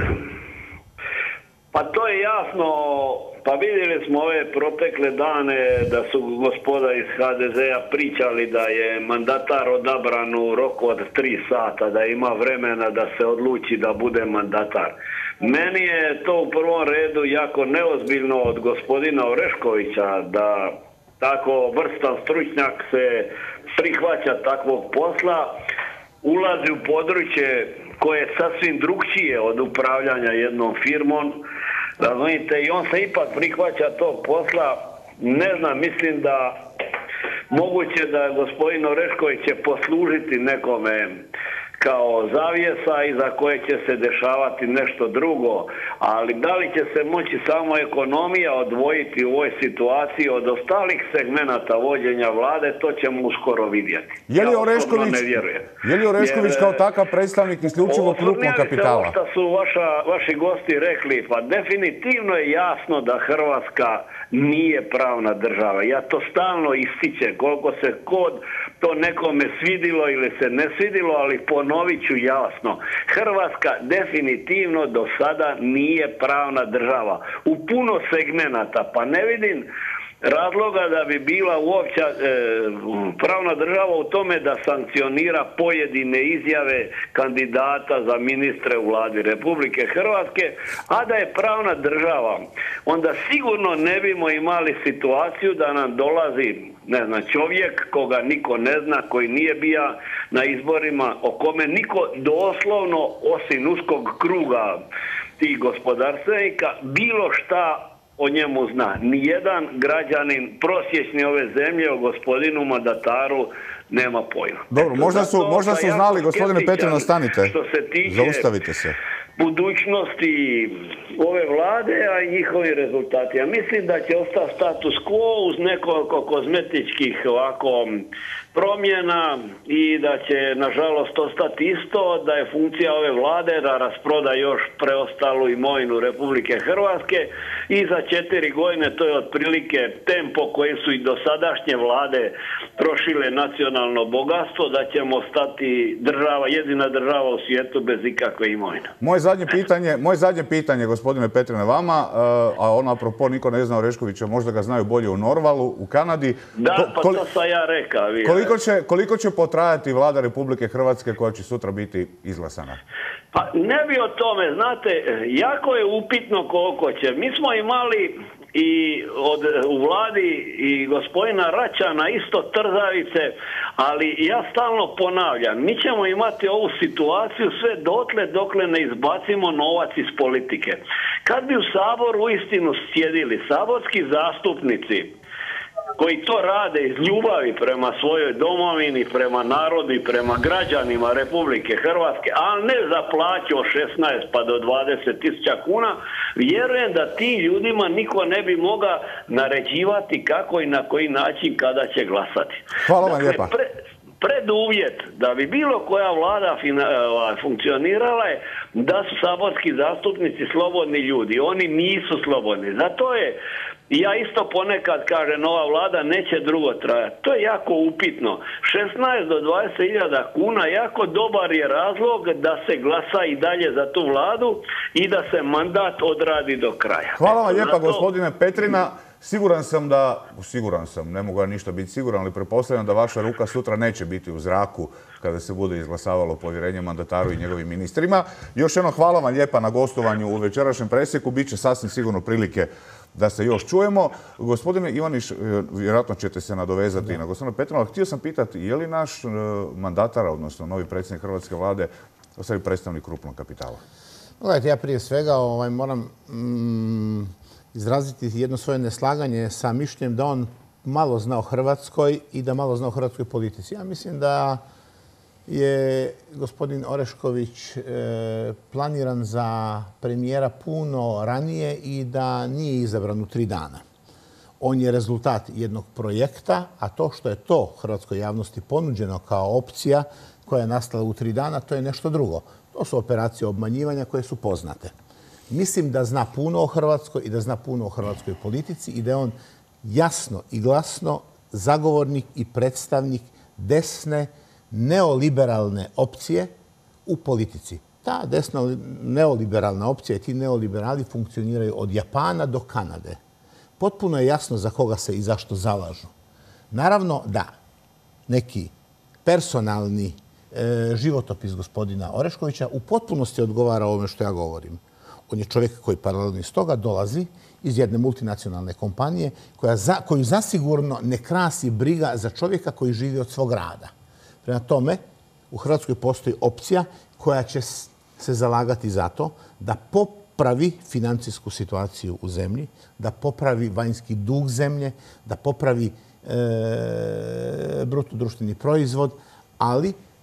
D: Pa to je jasno. Pa vidjeli smo ove protekle dane da su gospoda iz HDZ-a pričali da je mandatar odabran u roku od 3 sata, da ima vremena da se odluči da bude mandatar. Meni je to u prvom redu jako neozbiljno od gospodina Oreškovića da tako vrstan stručnjak se prihvaća takvog posla, ulazi u područje koje je sasvim drugčije od upravljanja jednom firmom. Razumite, i on se ipak prihvaća tog posla. Ne znam, mislim da moguće da gospodin Orešković će poslužiti nekome kao zavjesa iza koje će se dešavati nešto drugo, ali da li će se moći samo ekonomija odvojiti u ovoj situaciji od ostalih segmenata vođenja vlade, to ćemo uskoro vidjeti.
A: Je li Orešković kao takav predstavnik isključivo krupnog kapitala?
D: Ovo što su vaši gosti rekli, pa definitivno je jasno da Hrvatska nije pravna država. Ja to stalno ističem, koliko se kod to nekome svidilo ili se ne svidilo, ali ponovit ću jasno. Hrvatska definitivno do sada nije pravna država. U puno segmenata, pa ne vidim razloga da bi bila uopće pravna država u tome da sankcionira pojedine izjave kandidata za ministre u vladi Republike Hrvatske, a da je pravna država, onda sigurno ne bimo imali situaciju da nam dolazi, ne znam, čovjek koga niko ne zna, koji nije bio na izborima, o kome niko doslovno, osim uskog kruga tih gospodarstvenika, bilo šta o njemu zna. Nijedan građanin prosječni ove zemlje o gospodinu mandataru nema pojma.
A: Dobro, možda su znali, gospodine Petrina, stanite.
D: Što se tiče
A: zaustavite se.
D: Budućnosti ove vlade, a i njihovi rezultati. Ja mislim da će ostati status quo uz nekoliko kozmetičkih ovako promjena i da će nažalost ostati isto, da je funkcija ove vlade da rasproda još preostalu imovinu Republike Hrvatske i za 4 godine, to je otprilike tempo koji su i dosadašnje vlade trošile nacionalno bogatstvo, da ćemo stati jedina država u svijetu bez ikakve imovine.
A: Moje zadnje pitanje, gospodine Petrine, vama, a ono apropo niko ne zna Oreškovića, možda ga znaju bolje u Norvalu, u Kanadi.
D: Da, pa to sam ja rekao.
A: Koliko će potrajati vlada Republike Hrvatske koja će sutra biti izglasana?
D: Pa ne bi o tome, znate, jako je upitno koliko će. Mi smo imali i u vladi i gospodina Račana isto trzavice, ali ja stalno ponavljam, mi ćemo imati ovu situaciju sve dotle dokle ne izbacimo novac iz politike. Kad bi u Saboru uistinu sjedili saborski zastupnici koji to rade iz ljubavi prema svojoj domovini, prema narodu i prema građanima Republike Hrvatske, ali ne za plaću od 16 pa do 20.000 kuna, vjerujem da tim ljudima niko ne bi mogao naređivati kako i na koji način kada će glasati.
A: Hvala vam lijepa.
D: Preduvjet da bi bilo koja vlada funkcionirala je da su saborski zastupnici slobodni ljudi. Oni nisu slobodni. Zato je, ja isto ponekad kažem, nova vlada neće drugo trajati. To je jako upitno. 16 do 20.000 kuna jako dobar je razlog da se glasa i dalje za tu vladu i da se mandat odradi do kraja.
A: Hvala vam lijepa, gospodine Petrina. Siguran sam, ne mogu ništa biti siguran, ali pretpostavljam da vaša ruka sutra neće biti u zraku kada se bude izglasavalo povjerenje mandataru i njegovim ministrima. Još jednom hvala vam lijepa na gostovanju u večerašnjem presjeku. Biće sasvim sigurno prilike da se još čujemo. Gospodine Ivaniš, vjerojatno ćete se nadovezati na gospodina Petrina, ali htio sam pitati, je li naš mandatar, odnosno novi predsjednik Hrvatske vlade, ostavi predstavnik krupnog kapitala?
C: Gledajte, ja prije svega moram izraziti jedno svoje neslaganje sa mišljenjem da on malo zna o Hrvatskoj i da malo zna o hrvatskoj politici. Ja mislim da je gospodin Orešković planiran za premijera puno ranije i da nije izabran u 3 dana. On je rezultat jednog projekta, a to što je to hrvatskoj javnosti ponuđeno kao opcija koja je nastala u 3 dana, to je nešto drugo. To su operacije obmanjivanja koje su poznate. Mislim da zna puno o Hrvatskoj i da zna puno o hrvatskoj politici i da je on jasno i glasno zagovornik i predstavnik desne neoliberalne opcije u politici. Ta desna neoliberalna opcija i ti neoliberali funkcioniraju od Japana do Kanade. Potpuno je jasno za koga se i zašto zalažu. Naravno da neki personalni životopis gospodina Oreškovića u potpunosti odgovara ovome što ja govorim. On je čovjek koji paralelno iz toga dolazi iz jedne multinacionalne kompanije koju zasigurno ne krasi briga za čovjeka koji živi od svog rada. Prema tome, u Hrvatskoj postoji opcija koja će se zalagati za to da popravi financijsku situaciju u zemlji, da popravi vanjski dug zemlje, da popravi bruto društveni proizvod, ali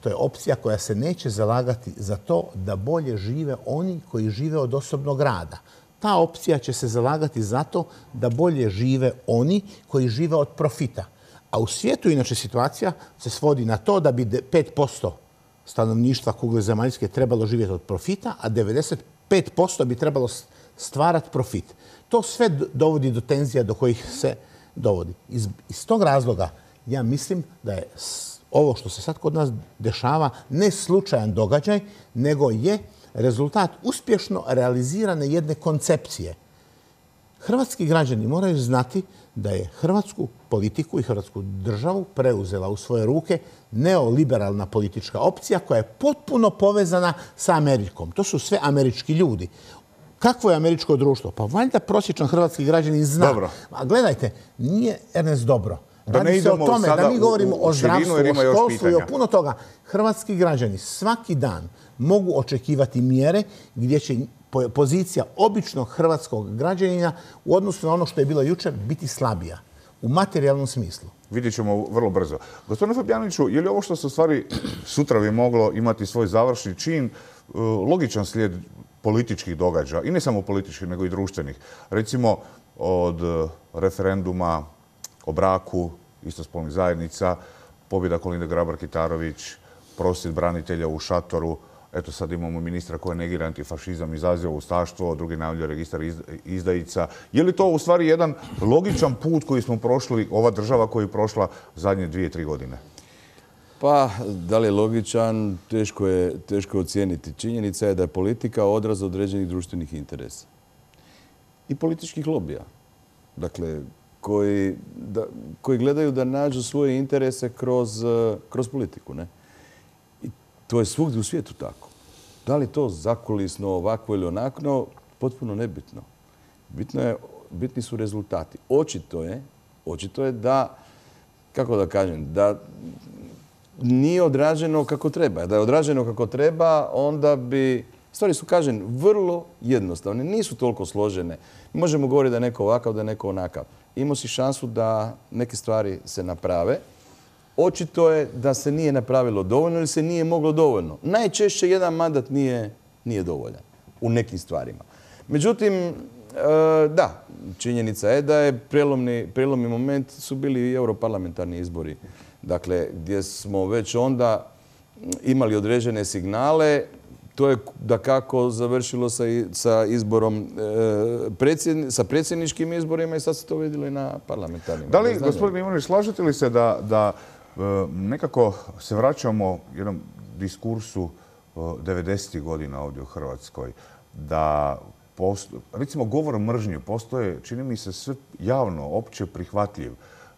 C: To je opcija koja se neće zalagati za to da bolje žive oni koji žive od osobnog rada. Ta opcija će se zalagati za to da bolje žive oni koji žive od profita. A u svijetu, inače, situacija se svodi na to da bi 5% stanovništva kugle zemaljske trebalo živjeti od profita, a 95% bi trebalo stvarati profit. To sve dovodi do tenzija do kojih se dovodi. Iz tog razloga ja mislim da je ovo što se sad kod nas dešava ne slučajan događaj, nego je rezultat uspješno realizirane jedne koncepcije. Hrvatski građani moraju znati da je hrvatsku politiku i hrvatsku državu preuzela u svoje ruke neoliberalna politička opcija koja je potpuno povezana sa Amerikom. To su sve američki ljudi. Kakvo je američko društvo? Pa valjda prosječan hrvatski građanin zna.
A: Dobro.
C: A gledajte, nije, Ernest, dobro. Radi se o tome da mi govorimo o zdravstvu, o školstvu i o puno toga. Hrvatski građani svaki dan mogu očekivati mjere gdje će pozicija običnog hrvatskog građanina u odnosu na ono što je bilo jučer biti slabija u materijalnom smislu.
A: Vidjet ćemo vrlo brzo. Gospodine Fabijaniću, je li ovo što se u stvari sutra bi moglo imati svoj završni čin, logičan slijed političkih događaja, i ne samo političkih, nego i društvenih? Recimo, od referenduma o braku istospolnih zajednica, pobjeda Kolinde Grabar-Kitarović, prosvjed branitelja u šatoru. Eto, sad imamo ministra koji negira antifašizam, izaziva ustaštvo, drugi najavljuje registar izdajica. Je li to u stvari jedan logičan put koji smo prošli, ova država koju je prošla zadnje 2-3 godine?
B: Pa, da li je logičan, teško je ocijeniti. Činjenica je da je politika odraz određenih društvenih interesa i političkih lobija. Dakle, koji gledaju da nađu svoje interese kroz politiku, ne? I to je svugdje u svijetu tako. Da li to zakulisno, ovako ili onako, potpuno nebitno. Bitni su rezultati. Očito je da, kako da kažem, da nije odrađeno kako treba. Da je odrađeno kako treba, onda bi... Stvari su, kažem, vrlo jednostavne. Nisu toliko složene. Možemo govoriti da je neko ovakav, da je neko onakav. Imao si šansu da neke stvari se naprave. Očito je da se nije napravilo dovoljno ili se nije moglo dovoljno. Najčešće jedan mandat nije dovoljan u nekim stvarima. Međutim, da, činjenica je da je prelomni moment su bili i europarlamentarni izbori. Dakle, gdje smo već onda imali određene signale. To je dakako završilo sa izborom, sa predsjedničkim izborima i sad se to vidjelo i na parlamentarnim.
A: Da li, gospodine Ivanović, slažete li se da nekako se vraćamo jednom diskursu 90. godina ovdje u Hrvatskoj, da recimo govor mržnje postoje, čini mi se, sve javno, opće prihvatljiv.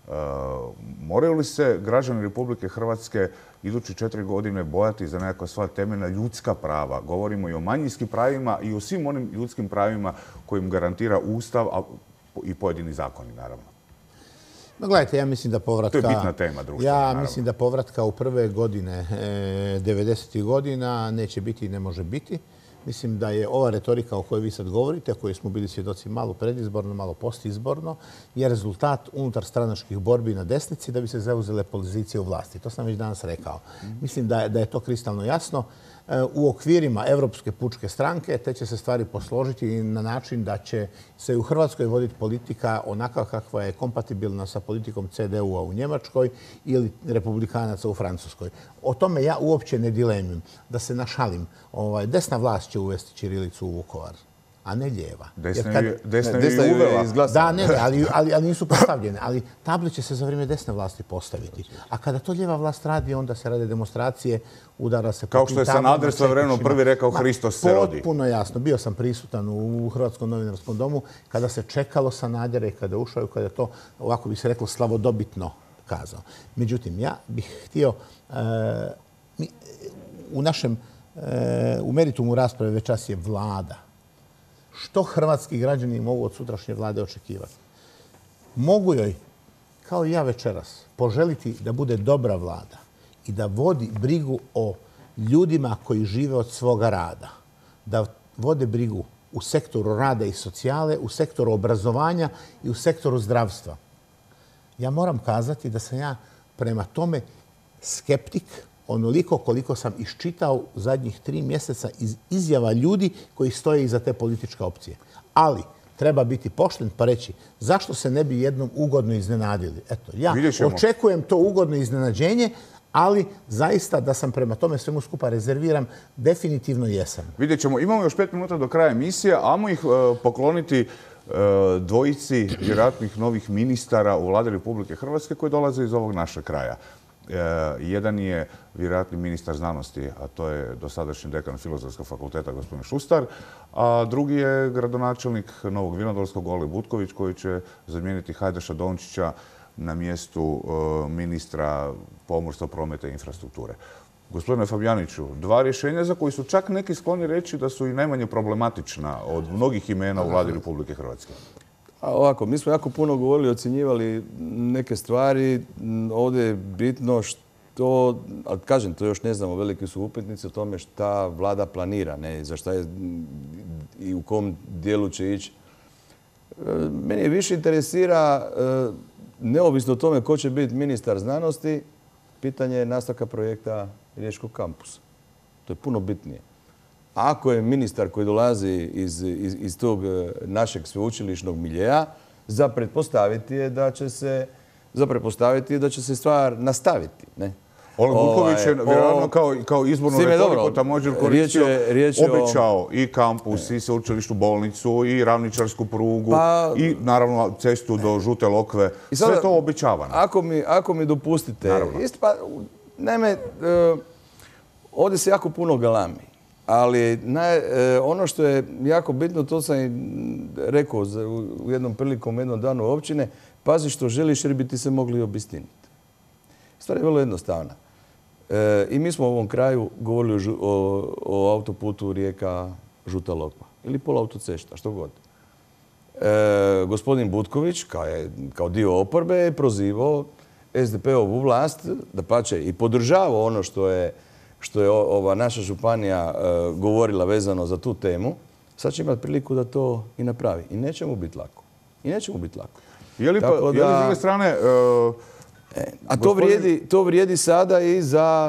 A: Moraju li se građani Republike Hrvatske idući 4 godine bojati za nekakva sva temeljna ljudska prava? Govorimo i o manjinskim pravima i o svim onim ljudskim pravima kojim garantira Ustav i pojedini zakoni, naravno.
C: No, gledajte, ja mislim da povratka...
A: To je bitna tema društva, naravno.
C: Mislim da povratka u prve godine 90. godina neće biti i ne može biti. Mislim da je ova retorika o kojoj vi sad govorite, o kojoj smo bili svjedoci malo predizborno, malo postizborno, je rezultat unutar stranačkih borbi na desnici da bi se zauzele pozicije u vlasti. To sam već danas rekao. Mislim da je to kristalno jasno. U okvirima Evropske pučke stranke te će se stvari posložiti na način da će se u Hrvatskoj voditi politika onaka kakva je kompatibilna sa politikom CDU-a u Njemačkoj ili republikanaca u Francuskoj. O tome ja uopće ne dilemim. Da se našalim, desna vlast će uvesti ćirilicu u Vukovar, a ne lijeva.
A: Desna je uvela.
C: Da, ne, ali nisu postavljene. Ali table će se za vrijeme desne vlasti postaviti. A kada to lijeva vlast radi, onda se rade demonstracije, udara se...
A: Kao što je Sanader svojevremeno prvi rekao Hristos se rodi.
C: Potpuno jasno. Bio sam prisutan u Hrvatskom novinarskom domu kada se čekalo Sanadera i kada je ušao i kada je to, ovako bi se reklo, slavodobitno kazao. Međutim, ja bih htio u meritumu rasprave večas je vlada. Što hrvatski građani mogu od sutrašnje vlade očekivati? Mogu joj, kao i ja večeras, poželiti da bude dobra vlada i da vodi brigu o ljudima koji žive od svoga rada. Da vode brigu u sektoru rada i socijale, u sektoru obrazovanja i u sektoru zdravstva. Ja moram kazati da sam ja prema tome skeptik onoliko koliko sam iščitao u zadnjih 3 mjeseca iz izjava ljudi koji stoje iza te političke opcije. Ali treba biti pošten pa reći zašto se ne bi jednom ugodno iznenadili. Eto, ja očekujem to ugodno iznenađenje, ali zaista da sam prema tome svemu skupa rezerviram, definitivno jesam.
A: Vidjet ćemo. Imamo još 5 minuta do kraja emisije, ajmo ih pokloniti dvojici vjerojatnih novih ministara u Vladi Republike Hrvatske koji dolaze iz ovog našeg kraja. Jedan je vjerojatni ministar znanosti, a to je dosadašnji dekan Filozofskog fakulteta gospodin Šustar, a drugi je gradonačelnik Novog Vinodolskog Oleg Butković koji će zamijeniti Hajdaša Dončića na mjestu ministra pomorstva, prometa i infrastrukture. Gospodine Fabijaniću, 2 rješenja za koji su čak neki skloni reći da su i najmanje problematična od mnogih imena u Vladi Republike Hrvatske.
B: Ovako, mi smo jako puno govorili, ocjenjivali neke stvari. Ovdje je bitno što, ali kažem, to još ne znamo, velike su upitnice o tome šta vlada planira, ne, za šta je i u kom dijelu će ići. Meni je više interesira, neovisno o tome ko će biti ministar znanosti, pitanje nastavka projekta Riječkog kampusa. To je puno bitnije. Ako je ministar koji dolazi iz tog našeg sveučilišnog miljeja, za pretpostaviti je da će se stvar nastaviti. Ne?
A: Oleg Butković je vjerojatno kao izbornu retoriku također koristio, obećao i kampus, i sveučilišnu bolnicu, i ravničarsku prugu, i naravno cestu do Žute Lokve. Sve to obećavano.
B: Ako mi dopustite, naime, ovdje se jako puno galami. Ali ono što je jako bitno, to sam i rekao u jednom prilikom, jednom danu općine, pazi što želiš jer bi ti se mogli obistiniti. Stvar je vrlo jednostavna. I mi smo u ovom kraju govorili o autoputu Rijeka-Žuta Lokva ili poluautocesta, što god. Gospodin Butković, kao dio oporbe, je prozivao SDP-ovu vlast, dapače, i podržavao ono što je ova naša županija govorila vezano za tu temu. Sad će imati priliku da to i napravi. I neće mu biti lako.
A: Je li s druge strane...
B: A to vrijedi sada i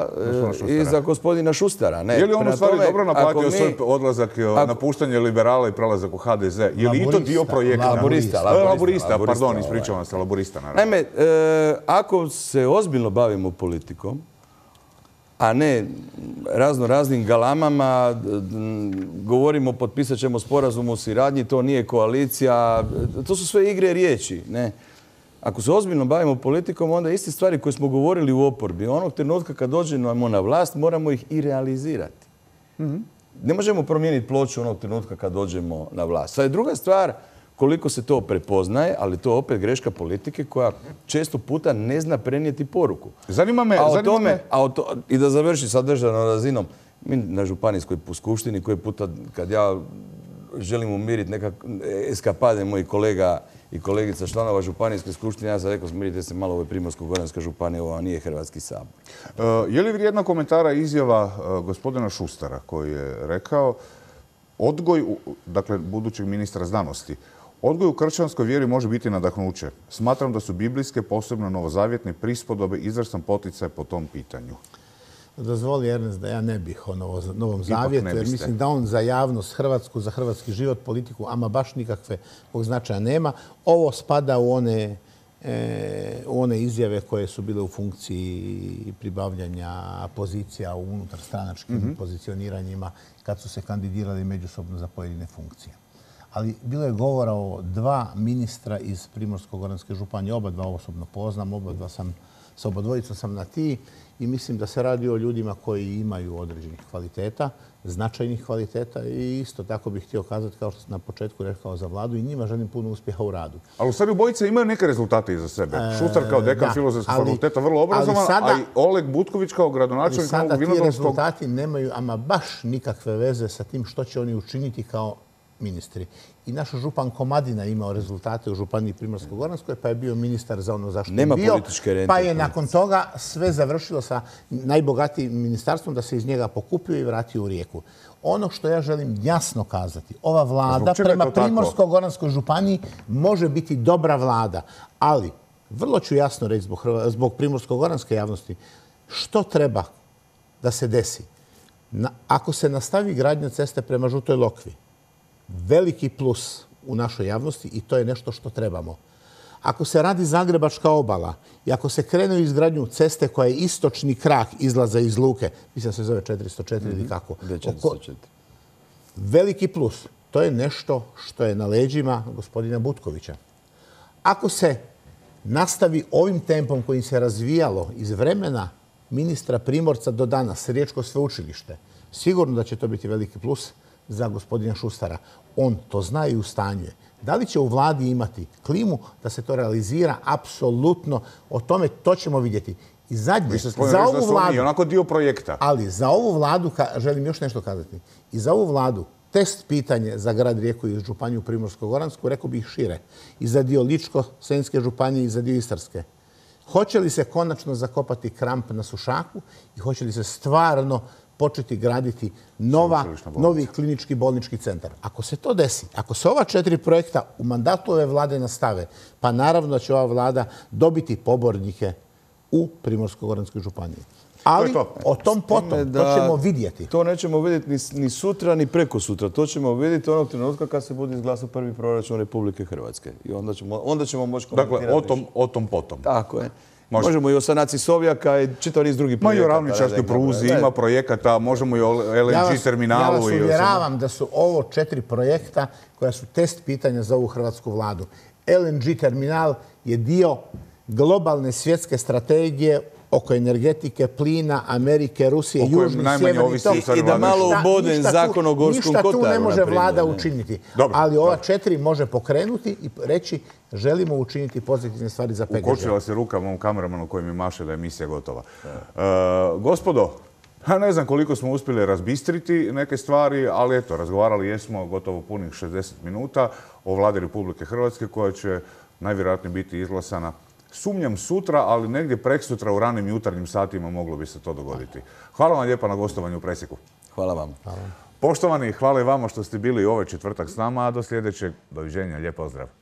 B: za gospodina Šustara.
A: Je li on u stvari dobro naplatio svoj odlazak, napuštanje liberala i prelazak u HDZ? Je li i to dio projekta? Laburista, pardon, ispričavam se, laburista.
B: Naime, ako se ozbiljno bavimo politikom, a ne raznim galamama, govorimo, potpisat ćemo sporazum o suradnji, to nije koalicija, to su sve igre riječi. Ne? Ako se ozbiljno bavimo politikom, onda iste stvari koje smo govorili u oporbi, onog trenutka kad dođemo na vlast, moramo ih i realizirati. Ne možemo promijeniti ploču onog trenutka kad dođemo na vlast. Sad je druga stvar koliko se to prepoznaje, ali to je opet greška politike koja često puta ne zna prenijeti poruku.
A: Zanima me...
B: I da završi sa državnom razinom, mi na županijskoj skupštini koji puta kad ja želim umiriti neka eskapade mojih kolega i kolegica članova županijske skupštine, ja sam rekao, smirite se malo, ovo je Primorsko-goranska županija, ovo nije Hrvatski sabor.
A: Je li vrijedna komentara izjava gospodina Šustara koji je rekao odgoj, dakle, budućeg ministra znanosti, odgoj u kršćanskoj vjeri može biti nadahnuće. Smatram da su biblijske, posebno novozavjetne prispodobe izvrstan poticaj po tom pitanju.
C: Dozvoli, Ernest, da ja ne bih o Novom Zavjetu, jer mislim da on za javnost Hrvatsku, za hrvatski život, politiku, ama baš nikakve značaja nema. Ovo spada u one izjave koje su bile u funkciji pribavljanja pozicija u unutarstranačkim pozicioniranjima kad su se kandidirali međusobno za pojedine funkcije. Ali bilo je govora o 2 ministra iz Primorsko-goranske županije. Oba dva osobno poznam, sa obadvojicom sam na ti i mislim da se radi o ljudima koji imaju određenih kvaliteta, značajnih kvaliteta i isto tako bih htio kazati, kao što sam na početku rekao za vladu, i njima želim puno uspjeha u radu.
A: Ali u stvari obojice imaju neke rezultate iza sebe. Šustar kao dekan Filozofskog fakulteta, vrlo obrazovan, a i Oleg Butković kao gradonačelnik Novog Vinodolskog.
C: Sada ti rezultati nemaju ama baš nikakve veze sa tim što će oni učiniti kao ministri. I naš župan Komadina imao rezultate u županiji Primorsko-goranskoj, pa je bio ministar za ono zašto je bio, pa je nakon toga sve završilo sa najbogatijim ministarstvom da se iz njega pokupio i vratio u Rijeku. Ono što ja želim jasno kazati, ova vlada prema Primorsko-goranskoj županiji može biti dobra vlada, ali vrlo ću jasno reći zbog Primorsko-goranske javnosti što treba da se desi. Ako se nastavi gradnja ceste prema Žutoj Lokvi, veliki plus u našoj javnosti i to je nešto što trebamo. Ako se radi Zagrebačka obala i ako se krene u izgradnju ceste koja je istočni krak izlaza iz luke, mislim da se zove 404 ili kako. Veliki plus. To je nešto što je na leđima gospodina Butkovića. Ako se nastavi ovim tempom kojim se razvijalo iz vremena ministra Primorca do danas, Riječko sveučilište, sigurno da će to biti veliki plus za gospodina Šustara. On to zna i u stanju je. Da li će u vladi imati klimu da se to realizira? Apsolutno. O tome to ćemo vidjeti. I zadnje, za ovu vladu...
A: onako dio projekta.
C: Ali za ovu vladu, želim još nešto kazati, i za ovu vladu test pitanje za grad Rijeku i županiju Primorsko-goransku, rekao bih šire, i za dio Ličko-senjske županije i za dio Istarske. Hoće li se konačno zakopati kramp na Sušaku i hoće li se stvarno početi graditi novi klinički bolnički centar? Ako se to desi, ako se ova 4 projekta u mandatu ove vlade nastave, pa naravno da će ova vlada dobiti pobornike u Primorsko-goranskoj županiji. Ali o tom potom, to ćemo vidjeti.
B: To nećemo vidjeti ni sutra, ni preko sutra. To ćemo vidjeti onog trenutka kad se bude izglasao prvi proračun Republike Hrvatske. I onda ćemo moći komentirati.
A: Dakle, o tom potom.
B: Tako je. Možemo i o sanaciji Sovjaka i čitav niz drugih projekata.
A: Ma i o ravničarskoj pruzi, ima projekata, možemo i o LNG terminalu.
C: Ja vas uvjeravam da su ovo 4 projekta koja su test pitanja za ovu hrvatsku vladu. LNG terminal je dio globalne svjetske strategije oko energetike, plina, Amerike, Rusije, južni, sjeverni tok.
B: I da malo ubodem zakon o Gorskom Kotaru.
C: Ništa tu ne može vlada učiniti. Ali ova 4 može pokrenuti i reći želimo učiniti pozitivne stvari za PGŽ.
A: Ukočila se ruka mom kameramanu koji mi maše da je emisija gotova. Gospodo, ne znam koliko smo uspjeli razbistriti neke stvari, ali eto, razgovarali jesmo gotovo punih 60 minuta o vladi Republike Hrvatske koja će najvjerojatnije biti izglasana. Sumnjam sutra, ali negdje preksutra u ranim jutarnjim satima moglo bi se to dogoditi. Hvala vam lijepa na gostovanju u Presjeku.
B: Hvala vam.
A: Poštovani, hvala i vama što ste bili ovaj četvrtak s nama, a do sljedećeg. Doviđenja, lijep pozdrav.